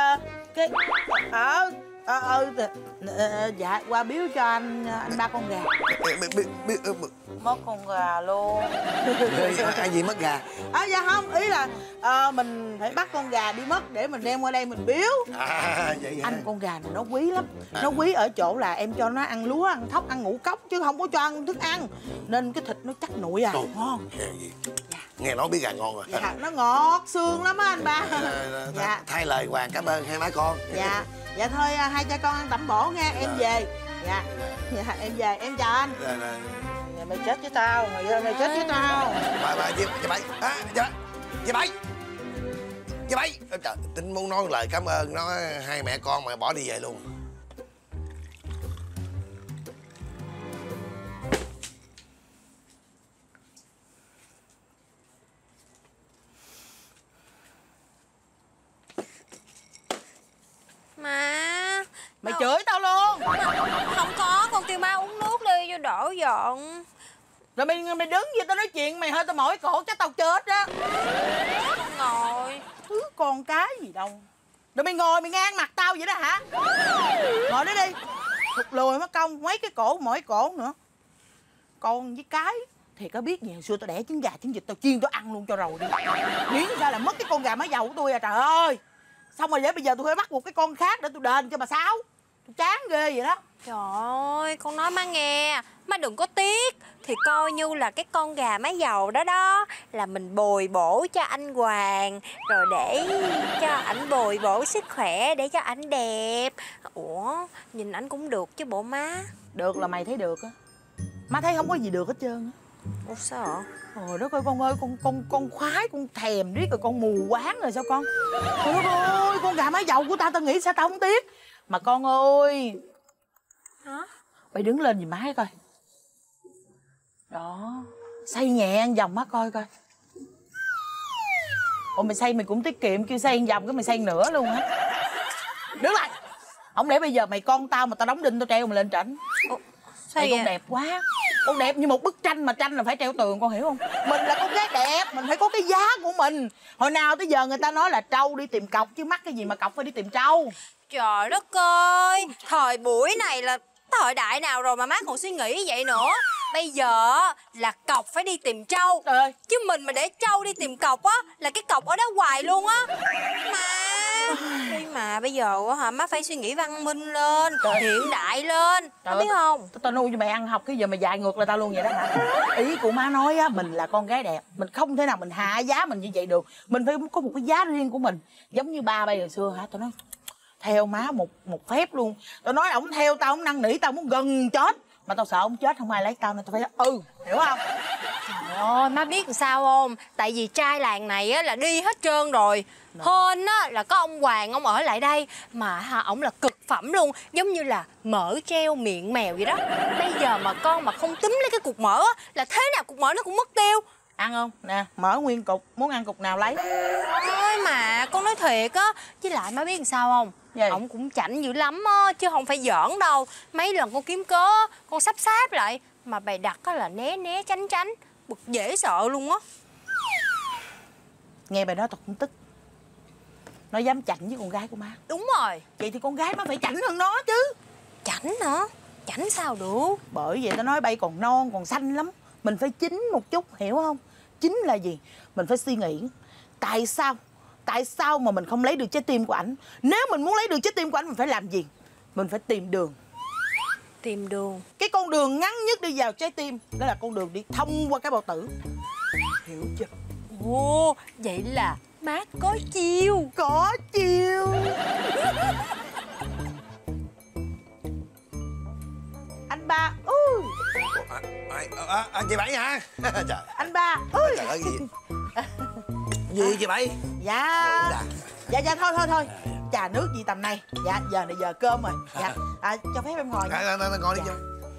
dạ qua biếu cho anh Ba con gà. Mất con gà luôn. Ai gì mất gà? Dạ không, ý là mình phải bắt con gà đi mất để mình đem qua đây mình biếu. Vậy hả? Anh con gà này nó quý lắm. Nó quý ở chỗ là em cho nó ăn lúa, ăn thóc, ăn ngũ cốc chứ không có cho ăn thức ăn. Nên cái thịt nó chắc nguội à. Ngon. Nghe nói biết gà ngon rồi. Dạ, nó ngọt xương lắm á anh ba. Dạ. Thay lời Hoàng cảm ơn hai má con. Dạ. Dạ thôi hai cha con ăn tẩm bổ nha, em về. Dạ. Dạ em về, em chào anh. Dạ, mày chết với tao, mày chết với tao. Bà chị bảy. Chị bảy. Chị bảy. Trời, tính muốn nói lời cảm ơn nó hai mẹ con mà bỏ đi về luôn. Má. Mày chửi tao luôn. Không có, con kêu má uống nước đi cho đỡ giận. Rồi mày đứng vậy tao nói chuyện mày hơi tao mỏi cổ chắc tao chết á. Con ngồi. Thứ con cái gì đâu. Rồi mày ngồi mày ngang mặt tao vậy đó hả? Ngồi đó đi. Thụt lùi mất công mấy cái cổ mỏi cổ nữa. Con với cái thì có biết gì hồi xưa tao đẻ trứng gà trứng vịt tao chiên tao ăn luôn cho rồi đi. Miễn sao là mất cái con gà má dầu của tôi à trời ơi. Xong rồi vậy bây giờ tôi phải bắt một cái con khác để tôi đền cho bà Sáu. Tôi chán ghê vậy đó. Trời ơi, con nói má nghe. Má đừng có tiếc. Thì coi như là cái con gà má dầu đó đó là mình bồi bổ cho anh Hoàng. Rồi để cho ảnh bồi bổ sức khỏe để cho ảnh đẹp. Ủa, nhìn ảnh cũng được chứ bộ má. Được là mày thấy được á. Má thấy không có gì được hết trơn á. Ủa sao ạ? Trời đất ơi con ơi, con khoái, con thèm riết rồi con mù quáng rồi sao con? Trời đất ơi, con gà má dầu của tao nghĩ sao tao không tiếc. Mà con ơi. Hả? Mày đứng lên giùm má coi. Đó. Xay nhẹ một vòng má coi coi. Ồ mày xay mày cũng tiết kiệm, kêu xay một vòng cái mày xay nửa luôn á. Đứng lại. Không lẽ bây giờ mày con tao mà tao đóng đinh tao treo mày lên trển. Sao con đẹp quá. Con đẹp như một bức tranh mà tranh là phải treo tường con hiểu không? Mình là con gái đẹp, mình phải có cái giá của mình. Hồi nào tới giờ người ta nói là trâu đi tìm cọc chứ mắc cái gì mà cọc phải đi tìm trâu. Trời đất ơi, thời buổi này là thời đại nào rồi mà má còn suy nghĩ vậy nữa. Bây giờ là cọc phải đi tìm trâu. Trời ơi. Chứ mình mà để trâu đi tìm cọc á là cái cọc ở đó hoài luôn á. Mà bây giờ hả má phải suy nghĩ văn minh lên, hiện đại lên. Má biết không? Tao nuôi cho mày ăn học cái giờ mày dạy ngược lại tao luôn vậy đó hả? Ý của má nói á, mình là con gái đẹp, mình không thể nào mình hạ giá mình như vậy được. Mình phải có một cái giá riêng của mình. Giống như ba bây giờ xưa hả? Tao nói theo má một phép luôn. Tao nói ổng theo tao, ổng năn nỉ tao muốn gần chết. Mà tao sợ ổng chết không ai lấy tao nên tao phải nói hiểu không? Trời ơi, má biết làm sao không? Tại vì trai làng này á là đi hết trơn rồi. Hên á là có ông Hoàng ông ở lại đây. Mà ổng là cực phẩm luôn. Giống như là mỡ treo miệng mèo vậy đó. Bây giờ mà con mà không túm lấy cái cục mỡ á là thế nào cục mỡ nó cũng mất tiêu. Ăn không? Nè, mỡ nguyên cục, muốn ăn cục nào lấy. Thôi mà, con nói thiệt á. Với lại má biết làm sao không? Gì? Ổng cũng chảnh dữ lắm á, chứ không phải giỡn đâu. Mấy lần con kiếm cớ, con sắp lại. Mà bày đặt á là né tránh. Bực dễ sợ luôn á. Nghe bài đó tao cũng tức. Nó dám chảnh với con gái của má. Đúng rồi. Vậy thì con gái má phải chảnh hơn nó chứ. Chảnh hả? Chảnh sao được? Bởi vậy tao nói bay còn non, còn xanh lắm. Mình phải chín một chút, hiểu không? Chín là gì? Mình phải suy nghĩ. Tại sao mà mình không lấy được trái tim của ảnh? Nếu mình muốn lấy được trái tim của ảnh mình phải làm gì? Mình phải tìm đường. Tìm đường? Cái con đường ngắn nhất đi vào trái tim đó là con đường đi thông qua cái bao tử. Hiểu chưa? Ồ, vậy là má có chiêu. Có chiêu. Anh ba ơi. Chị Bảy hả? Trời. Anh ba ơi. Trời ơi gì chị Bảy? Dạ thôi trà nước gì tầm này. Dạ giờ này giờ cơm rồi. Dạ cho phép em ngồi nha. Ngồi đi cho.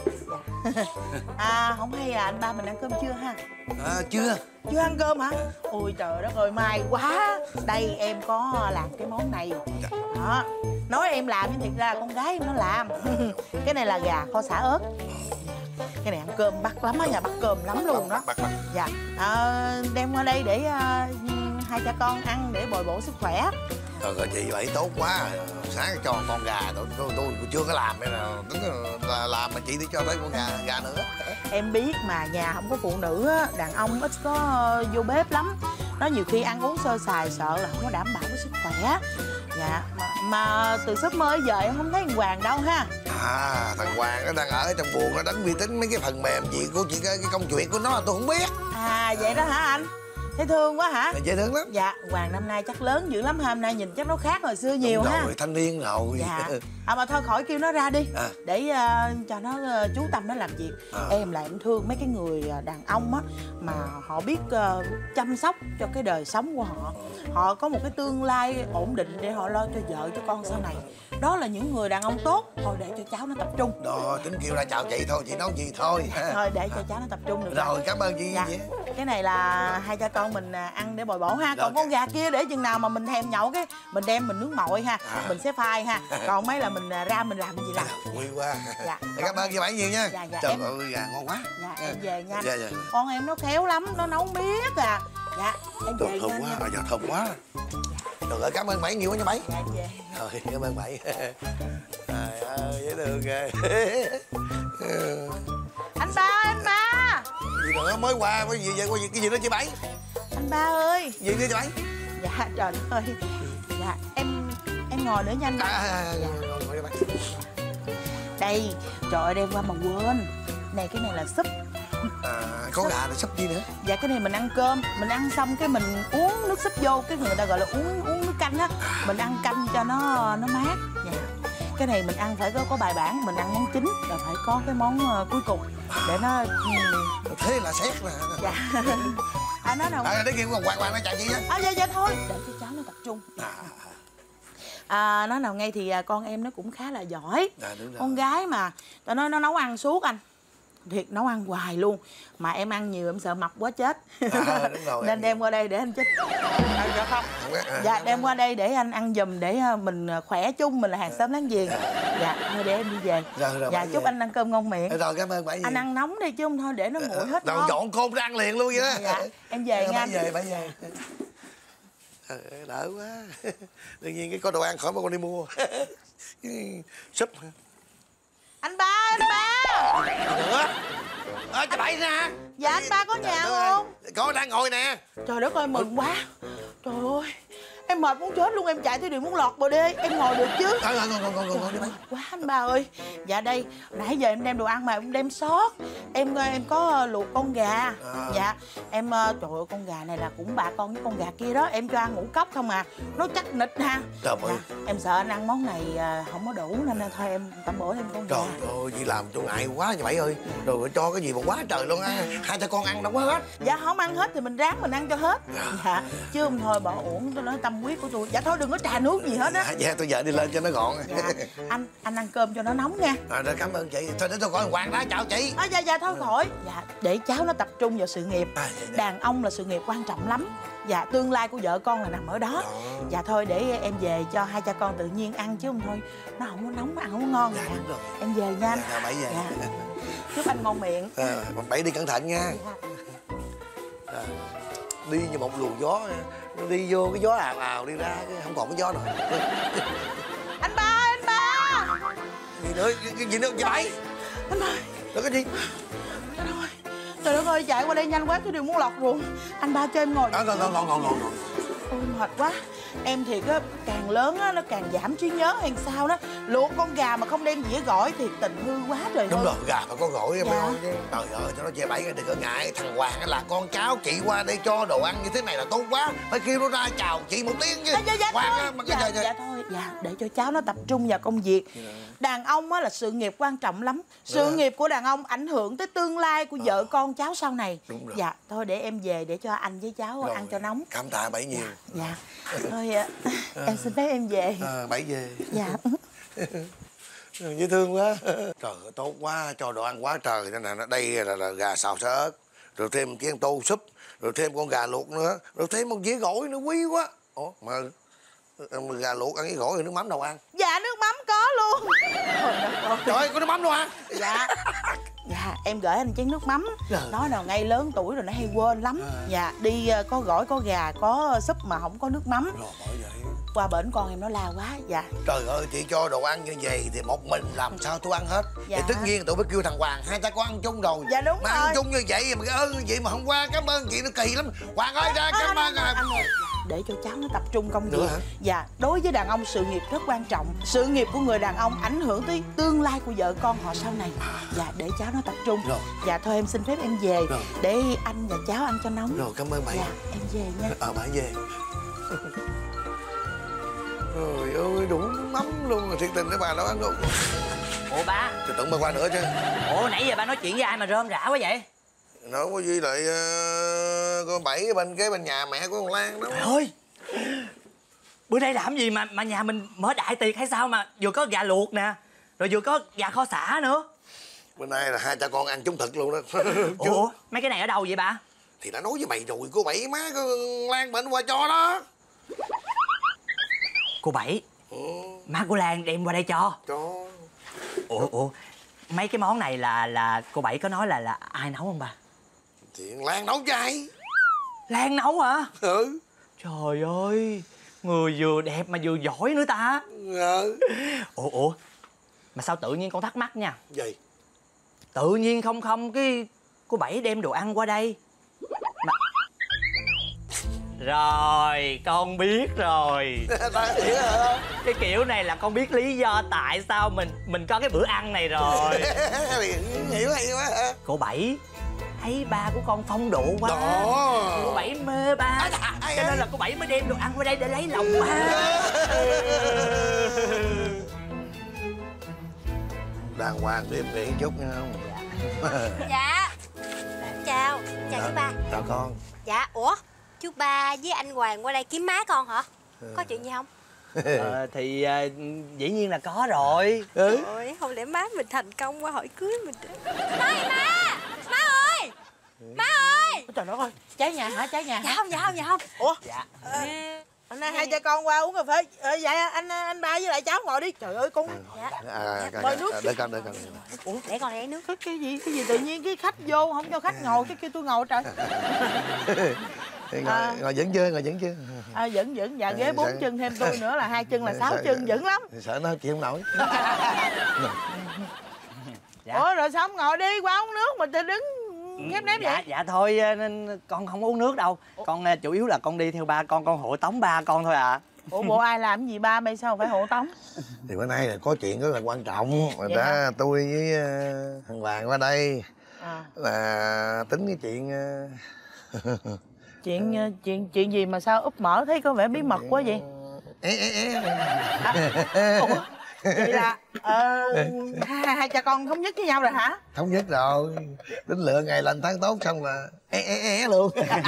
Không hay là anh ba mình ăn cơm chưa ha? Chưa ăn cơm hả? Ôi trời đất ơi may quá. Đây em có làm cái món này đó. Nói em làm nhưng thiệt ra con gái em nó làm. Cái này là gà kho sả ớt. Cái này ăn cơm bắt lắm á, nhà bắt cơm lắm luôn đó. Dạ đem qua đây để hai cha con ăn để bồi bổ sức khỏe. Rồi chị Bảy tốt quá. Sáng cho con gà tôi chưa có làm nên là tính là làm mà chị đi cho tới con gà nữa. Em biết mà nhà không có phụ nữ á, đàn ông ít có vô bếp lắm. Nó nhiều khi ăn uống sơ sài sợ là không có đảm bảo cái sức khỏe. Dạ mà từ sớm mơ giờ em không thấy thằng Hoàng đâu ha. Thằng Hoàng nó đang ở trong buồng nó đánh vi tính mấy cái phần mềm gì của chị, cái công chuyện của nó là tôi không biết. Vậy đó hả anh? Thấy thương quá hả? Dễ thương lắm. Dạ, Hoàng năm nay chắc lớn dữ lắm ha. Hôm nay nhìn chắc nó khác hồi xưa nhiều. Đúng ha. rồi, thanh niên rồi. Dạ. Mà thôi khỏi kêu nó ra đi. Để cho nó chú tâm nó làm việc. Em là em thương mấy cái người đàn ông á mà họ biết chăm sóc cho cái đời sống của họ. Họ có một cái tương lai ổn định để họ lo cho vợ cho con sau này. Đó là những người đàn ông tốt. Thôi để cho cháu nó tập trung. Đó, tính kêu ra chào chị thôi, chị nói gì thôi. Thôi để cho cháu nó tập trung được. Rồi, cảm ơn chị. Dạ. Cái này là hai cha con mình ăn để bồi bổ ha. Còn con gà kia để chừng nào mà mình thèm nhậu cái mình đem mình nướng mội ha. Mình sẽ phai ha. Còn mấy là mình ra mình làm gì làm. Vui quá. Dạ. Cảm ơn chị Bảy nhiều nha. Dạ, Trời em... ơi, gà ngon quá. Dạ, em về nha. Dạ, dạ. Con em nó khéo lắm, nó nấu miết à. Dạ, em về thơm nha. quá, dạ thơm quá. Trời ơi, cảm ơn Bảy nhiều quá nha Bảy. Dạ, em về. Rồi, cảm ơn Bảy. Trời ơi, dễ thương ghê. Anh ba. Gì nữa, mới qua, cái gì vậy, cái gì đó chị Bảy? Anh ba ơi. Gì nữa chị Bảy? Dạ, trời ơi. Dạ, em ngồi nữa nha anh ba. Ngồi đi Bảy. Đây, trời ơi, đem qua mà quên. Này, cái này là súp. Có gà rồi súp gì nữa? Dạ, cái này mình ăn cơm, mình ăn xong cái mình uống nước súp vô, cái người ta gọi là uống nước canh á. Mình ăn canh cho nó mát. Dạ. Cái này mình ăn phải có bài bản, mình ăn món chính rồi phải có cái món cuối cùng để nó thế là xét nè. Dạ. Nói nào. Để kêu Hoàng nó chào chị á. Dạ thôi, để cho cháu nó tập trung. Nói nào ngay thì con em nó cũng khá là giỏi. Con gái mà tao nói nó nấu ăn suốt anh. Thiệt nấu ăn hoài luôn. Mà em ăn nhiều em sợ mập quá chết. Đúng rồi, nên đem qua đây để anh chích. Dạ không? Dạ đem qua đây để anh ăn giùm để mình khỏe chung, mình là hàng xóm láng giềng. Dạ thôi để em đi về. Dạ chúc anh ăn cơm ngon miệng. Rồi cảm ơn Bảy. Anh ăn nóng đi chứ không thôi để nó nguội hết. Rồi dọn cơm ra ăn liền luôn vậy đó. Dạ em về nha. Bảy về. Đỡ quá. Tự nhiên cái có đồ ăn khỏi mà con đi mua. Súp. Anh ba. Nữa. Chị Bảy nè. Dạ anh ba có nhà không? Có, đang ngồi nè. Trời đất ơi mừng quá. Trời ơi em mệt muốn chết luôn, em chạy theo đường muốn lọt bờ đê. Em ngồi được chứ? Ngồi đi Bảy. Quá anh ba ơi. Dạ đây nãy giờ em đem đồ ăn mà em đem sót. Em có luộc con gà. Dạ em trời ơi con gà này là cũng bà con với con gà kia đó. Em cho ăn ngũ cốc không à. Nó chắc nịch ha. Trời ơi. Em sợ anh ăn món này không có đủ nên thôi em tẩm bổ thêm con gà. Trời ơi chị làm cho ngại quá chị Bảy ơi. Rồi cho cái gì mà quá trời luôn á. Hai cha con ăn đâu có hết. Dạ không ăn hết thì mình ráng mình ăn cho hết. Dạ chứ không thôi bỏ uổng tôi nói tâm huyết của tôi. Dạ thôi đừng có trà nước gì hết á. Dạ tôi vợ đi lên cho nó gọn. Dạ anh ăn cơm cho nó nóng nha. Rồi cảm ơn chị. Thôi để tôi gọi Hoàng đã chào chị. Dạ thôi khỏi. Dạ để cháu nó tập trung vào sự nghiệp. Đàn ông là sự nghiệp quan trọng lắm. Dạ tương lai của vợ con là nằm ở đó. Dạ thôi để em về cho hai cha con tự nhiên ăn chứ không thôi nó không có nóng, ăn không có ngon. Dạ đúng rồi. Em về nha anh. Dạ Bảy về. Dạ. Chúc anh ngon miệng. Bảy đi cẩn thận nha. Đi như một luồng gió, đi vô cái gió ào ào đi ra không còn cái gió nữa. Anh ba. Gì nữa, cái gì nữa chị Bảy? Anh ba. Đó cái gì? Trời đất ơi chạy qua đây nhanh quá tôi đều muốn lọt ruộng. Anh ba cho em ngồi. Ngồi. Ôi mệt quá. Em thiệt á, càng lớn á, nó càng giảm trí nhớ hay sao đó. Luộc con gà mà không đem dĩa gỏi thì tình hư quá trời. Đúng rồi, gà phải có gỏi em dạ. Trời ơi, cho nó chị Bảy đừng có ngại. Thằng Hoàng là con cháu chị qua đây cho đồ ăn như thế này là tốt quá. Phải kêu nó ra chào chị một tiếng chứ. Dạ Hoàng thôi. Dạ thôi. Dạ để cho cháu nó tập trung vào công việc. Đàn ông á là sự nghiệp quan trọng lắm. Sự nghiệp của đàn ông ảnh hưởng tới tương lai của vợ con cháu sau này. Đúng rồi. Dạ thôi để em về để cho anh với cháu ăn cho nóng. Cảm tạ Bảy nhiều. Dạ thôi em xin phép em về. Bảy về. Dạ. Dễ thương quá. Trời ơi tốt quá, cho đồ ăn quá trời. Nên là đây là gà xào sả ớt, rồi thêm chén tô súp, rồi thêm con gà luộc nữa, rồi thêm một dĩa gỏi nữa, quý quá. Ủa mà gà luộc ăn với gỏi rồi nước mắm đâu ăn? Dạ nước mắm có luôn. Trời ơi có nước mắm luôn hả? Dạ. Dạ em gửi anh chén nước mắm. Nói nào ngay lớn tuổi rồi nó hay quên lắm. Dạ đi có gỏi có gà có súp mà không có nước mắm. Rồi bởi vậy qua bển con em nó la quá. Dạ trời ơi chị cho đồ ăn như vậy thì một mình làm sao tôi ăn hết. Dạ. Thì tất nhiên tôi mới kêu thằng Hoàng hai ta có ăn chung rồi. Dạ đúng mà rồi. Ăn chung như vậy mà cái ơn như vậy mà không qua cảm ơn chị nó kỳ lắm. Hoàng ơi ra cảm ơn. để cho cháu nó tập trung công việc. Nữa hả? Và đối với đàn ông sự nghiệp rất quan trọng. Sự nghiệp của người đàn ông ảnh hưởng tới tương lai của vợ con họ sau này. Và để cháu nó tập trung. Rồi. Dạ thôi em xin phép em về. Rồi. Để anh và cháu ăn cho nóng. Rồi cảm ơn bà. Dạ em về nha. Bà về. Trời ơi đủ mắm luôn rồi, thiệt tình với bà đâu ăn luôn. Ủa ba? Tôi tưởng bà qua nữa chứ. Ủa nãy giờ ba nói chuyện với ai mà rơm rã quá vậy? Nói có gì lại con Bảy bên kế bên nhà mẹ của con Lan đó. Trời ơi, bữa nay làm gì mà nhà mình mở đại tiệc hay sao mà vừa có gà luộc nè, rồi vừa có gà kho xả nữa. Bữa nay là hai cha con ăn trúng thực luôn đó. Ủa mấy cái này ở đâu vậy ba? Thì đã nói với mày rồi, cô Bảy má con Lan bệnh qua cho đó. Cô Bảy, má của Lan đem qua đây cho. Ủa mấy cái món này là cô Bảy có nói là ai nấu không ba? Thì Lan nấu cho ai? Lan nấu hả? Ừ. Trời ơi, người vừa đẹp mà vừa giỏi nữa ta. Ủa mà sao tự nhiên con thắc mắc nha. Gì? Tự nhiên không cái cô Bảy đem đồ ăn qua đây mà... Rồi, con biết rồi. Cái kiểu này là con biết lý do tại sao mình có cái bữa ăn này rồi. Hiểu hay quá. Cô Bảy thấy ba của con phong độ quá. Cô Bảy mê ba, cho nên là cô Bảy mới đem đồ ăn qua đây để lấy lòng ba. Đàng hoàng đêm nghỉ chút nha không? Dạ. Chào chú ba. Chào con. Dạ, ủa chú ba với anh Hoàng qua đây kiếm má con hả? Có chuyện gì không? Thì dĩ nhiên là có rồi. Ôi, không lẽ má mình thành công qua hỏi cưới mình. Má ơi, má ơi, má ơi. Trời đất ơi, cháy nhà hả? Cháy nhà hả? Dạ không. Ủa? Dạ. Hôm nay hai cha con qua uống cà phê. Dạ anh ba với lại cháu ngồi đi. Trời ơi con. Mời nước. Để con. Ủa, để con lấy nước. Cái gì tự nhiên cái khách vô không cho khách ngồi, cái kêu tôi ngồi trời. Ngồi vẫn chưa? Vẫn dạ ghế 4 chân thêm tôi nữa là 2 chân là 6 chân, vẫn lắm. Sợ nó chịu không nổi. Ủa rồi sao không ngồi đi qua uống nước mà tôi đứng khép nép vậy? Dạ thôi nên con không uống nước đâu. Con chủ yếu là con đi theo ba con hộ tống ba con thôi à. Ủa bộ ai làm gì ba mày sao phải hộ tống? Thì bữa nay là có chuyện rất là quan trọng. Rồi đó tôi với thằng Hoàng qua đây là tính cái chuyện chuyện gì mà sao úp mở thấy có vẻ bí mật quá vậy? Ủa vậy là hai cha con thống nhất với nhau rồi hả? Thống nhất rồi, tính lựa ngày lành tháng tốt xong là luôn.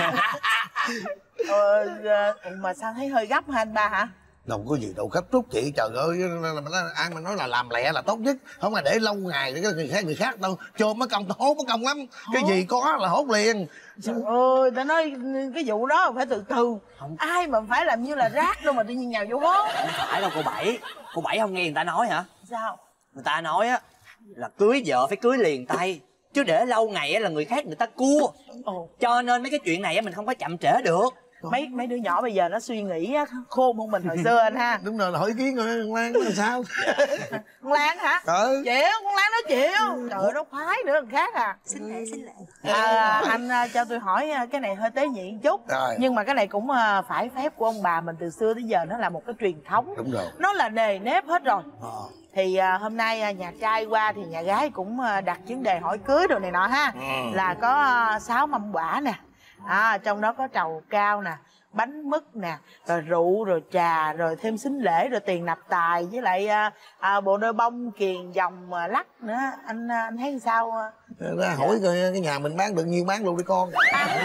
Mà sao thấy hơi gấp hả anh ba hả? Đâu có gì đâu gấp rút chị, trời ơi, ai mà nói là làm lẹ là tốt nhất, không là để lâu ngày để người khác đâu chôm mất công, hốt mất công lắm. Cái gì có là hốt liền. Trời ơi, ta nói cái vụ đó phải từ từ. Không. Ai mà phải làm như là rác đâu mà tự nhiên nhào vô hố. Không phải đâu cô Bảy không nghe người ta nói hả? Sao? Người ta nói á là cưới vợ phải cưới liền tay, chứ để lâu ngày á là người khác người ta cua. Cho nên mấy cái chuyện này á mình không có chậm trễ được. Mấy đứa nhỏ bây giờ nó suy nghĩ khôn hơn mình hồi xưa anh ha. Đúng rồi, là hỏi ý kiến rồi con Lan làm sao? Con Lan hả? Chịu, con Lan nói chịu. Trời ơi, nó khoái nữa thằng khác à. Xin lệ. Anh cho tôi hỏi cái này hơi tế nhị một chút. Nhưng mà cái này cũng phải phép của ông bà mình từ xưa tới giờ, nó là một cái truyền thống. Đúng rồi. Nó là nề nếp hết rồi. Thì hôm nay nhà trai qua thì nhà gái cũng đặt vấn đề hỏi cưới rồi này nọ ha. Là có 6 mâm quả nè. Trong đó có trầu cao nè, bánh mứt nè, rồi rượu, rồi trà, rồi thêm sính lễ, rồi tiền nạp tài, với lại bộ đôi bông kiền vòng lắc nữa. Anh thấy sao? Ra hỏi coi cái nhà mình bán được nhiêu bán luôn đi con.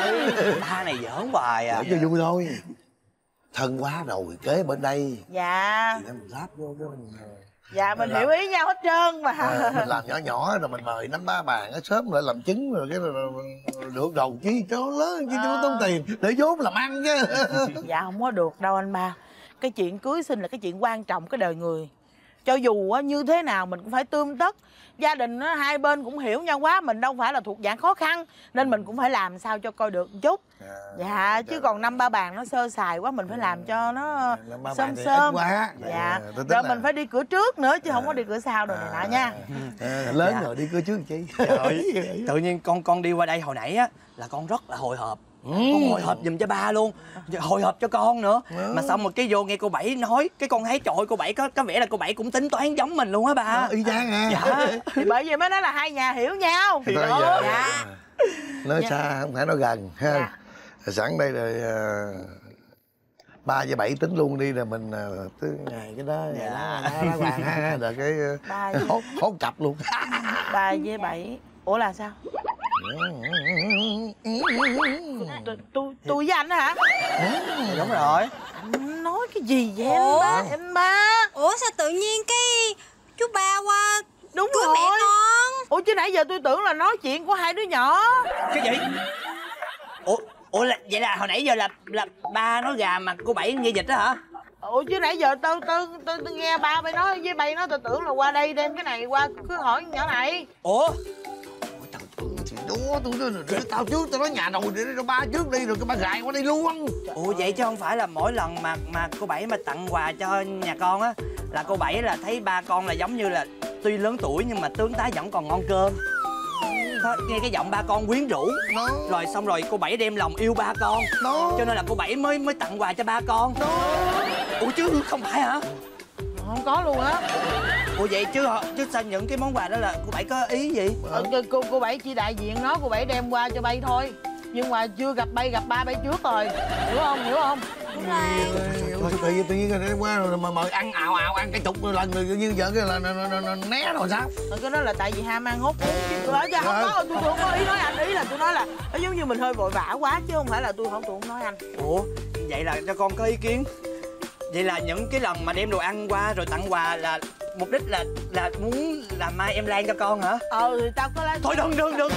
Ba này giỡn hoài à. Cho vui thôi. Thân quá rồi, kế bên đây. Dạ. Thì mình láp vô cái mình. Dạ mình hiểu ý nhau hết trơn mà. Mình làm nhỏ rồi mình mời 5-3 bàn ở sớm lại làm chứng rồi cái được đầu chi cho lớn chi cho nó tốn tiền để vốn làm ăn chứ. Dạ không có được đâu anh ba. Cái chuyện cưới xin là cái chuyện quan trọng cái đời người. Cho dù như thế nào mình cũng phải tươm tất. Gia đình hai bên cũng hiểu nhau quá, mình đâu phải là thuộc dạng khó khăn, nên mình cũng phải làm sao cho coi được một chút. Dạ chứ còn 5-3 bàn nó sơ sài quá, mình phải làm cho nó sớm quá. Dạ rồi mình phải đi cửa trước nữa chứ không có đi cửa sau rồi này nọ nha. Lớn rồi đi cửa trước chi. Trời ơi, tự nhiên con đi qua đây hồi nãy á là con rất là hồi hộp. Con hồi hộp giùm cho ba luôn, hồi hộp cho con nữa. Mà xong rồi cái vô nghe cô Bảy nói, cái con thấy trời ơi, cô Bảy có vẻ là cô Bảy cũng tính toán giống mình luôn á ba. Y chang à. Dạ. Thì bởi vì mới nói là hai nhà hiểu nhau. Thì đó. Dạ. Nói xa không phải nói gần ha. Dạ. Sẵn đây rồi 3 với 7 tính luôn đi rồi mình tới ngày cái đó. Dạ. Đó hoàng ha, rồi cái hốt cặp luôn. 3 với 7. Ủa là sao? Tôi với anh hả? Đúng rồi. Anh nói cái gì vậy em ba? Ủa sao tự nhiên cái chú ba qua Đúng cưới rồi. mẹ con? Ủa chứ nãy giờ tôi tưởng là nói chuyện của hai đứa nhỏ. Cái gì? Ủa là, vậy là hồi nãy giờ là ba nói gà mà cô Bảy nghe dịch đó hả? Ủa chứ nãy giờ tôi nghe ba bay nói với bay nói, tôi tưởng là qua đây đem cái này qua cứ hỏi nhỏ này. Ủa? Tao trước tao nói nhà đầu để ba trước đi rồi cái ba gài qua đây luôn. Ủa vậy chứ không phải là mỗi lần mà cô Bảy mà tặng quà cho nhà con á là cô Bảy là thấy ba con là giống như là tuy lớn tuổi nhưng mà tướng tá vẫn còn ngon cơm. Thôi, nghe cái giọng ba con quyến rũ rồi xong rồi cô Bảy đem lòng yêu ba con cho nên là cô Bảy mới tặng quà cho ba con. Ủa chứ không phải hả? Không có luôn á. Ủa vậy chứ sao những cái món quà đó là cô Bảy có ý gì? Cô Bảy chỉ đại diện nó, cô Bảy đem qua cho bay thôi. Nhưng mà chưa gặp ba bay trước rồi. Hiểu không? Đúng rồi. Tự nhiên đi qua rồi mà mời ăn ào ăn cái chục lần rồi như vậy cái là né rồi sao? Cái đó là tại vì ham ăn hút uống chứ tôi nói chứ không có, tôi không có ý nói anh, ý là tôi nói là nó giống như mình hơi vội vã quá chứ không phải là tôi không nói anh. Ủa vậy là cho con có ý kiến. Vậy là những cái lần mà đem đồ ăn qua rồi tặng quà là mục đích là muốn làm mai em Lan cho con hả? Thì tao có lấy. Thôi đừng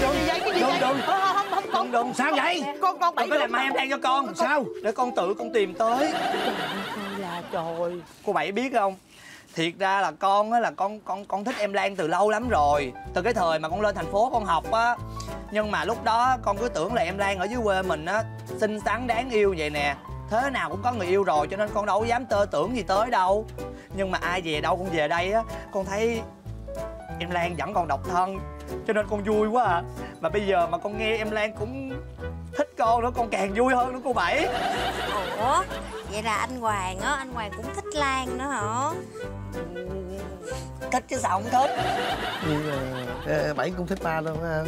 sao vậy? Con Bảy có làm mai em Lan cho con sao? Để con tự con tìm tới. Là trời. Cô Bảy biết không? Thiệt ra là con á là con thích em Lan từ lâu lắm rồi. Từ cái thời mà con lên thành phố con học á. Nhưng mà lúc đó con cứ tưởng là em Lan ở dưới quê mình á xinh xắn đáng yêu vậy nè. Thế nào cũng có người yêu rồi cho nên con đâu có dám tơ tưởng gì tới đâu. Nhưng mà ai về đâu con về đây á, con thấy em Lan vẫn còn độc thân cho nên con vui quá à. Mà bây giờ mà con nghe em Lan cũng thích con nữa, con càng vui hơn nữa cô Bảy. Ủa vậy là anh Hoàng á, anh Hoàng cũng thích Lan nữa hả? Thích chứ sao không thích. Bảy cũng thích ba luôn ha.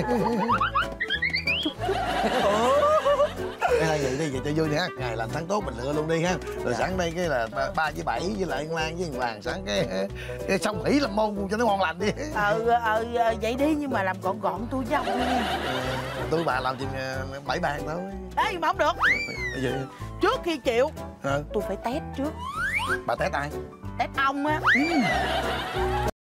Vậy đi, vậy cho vui đi ha. Ngày làm tháng tốt mình lựa luôn đi ha. Rồi sẵn đây cái là 3 với 7 với lại An Lan với Hoàng, sẵn cái xong hỉ làm môn cho nó ngon lành đi. Vậy đi nhưng mà làm gọn tôi với ông đi. Tôi bà làm chừng 7 bàn thôi. Ê mà không được. Vậy Trước khi chịu tôi phải test trước. bà test ai? Test ông á.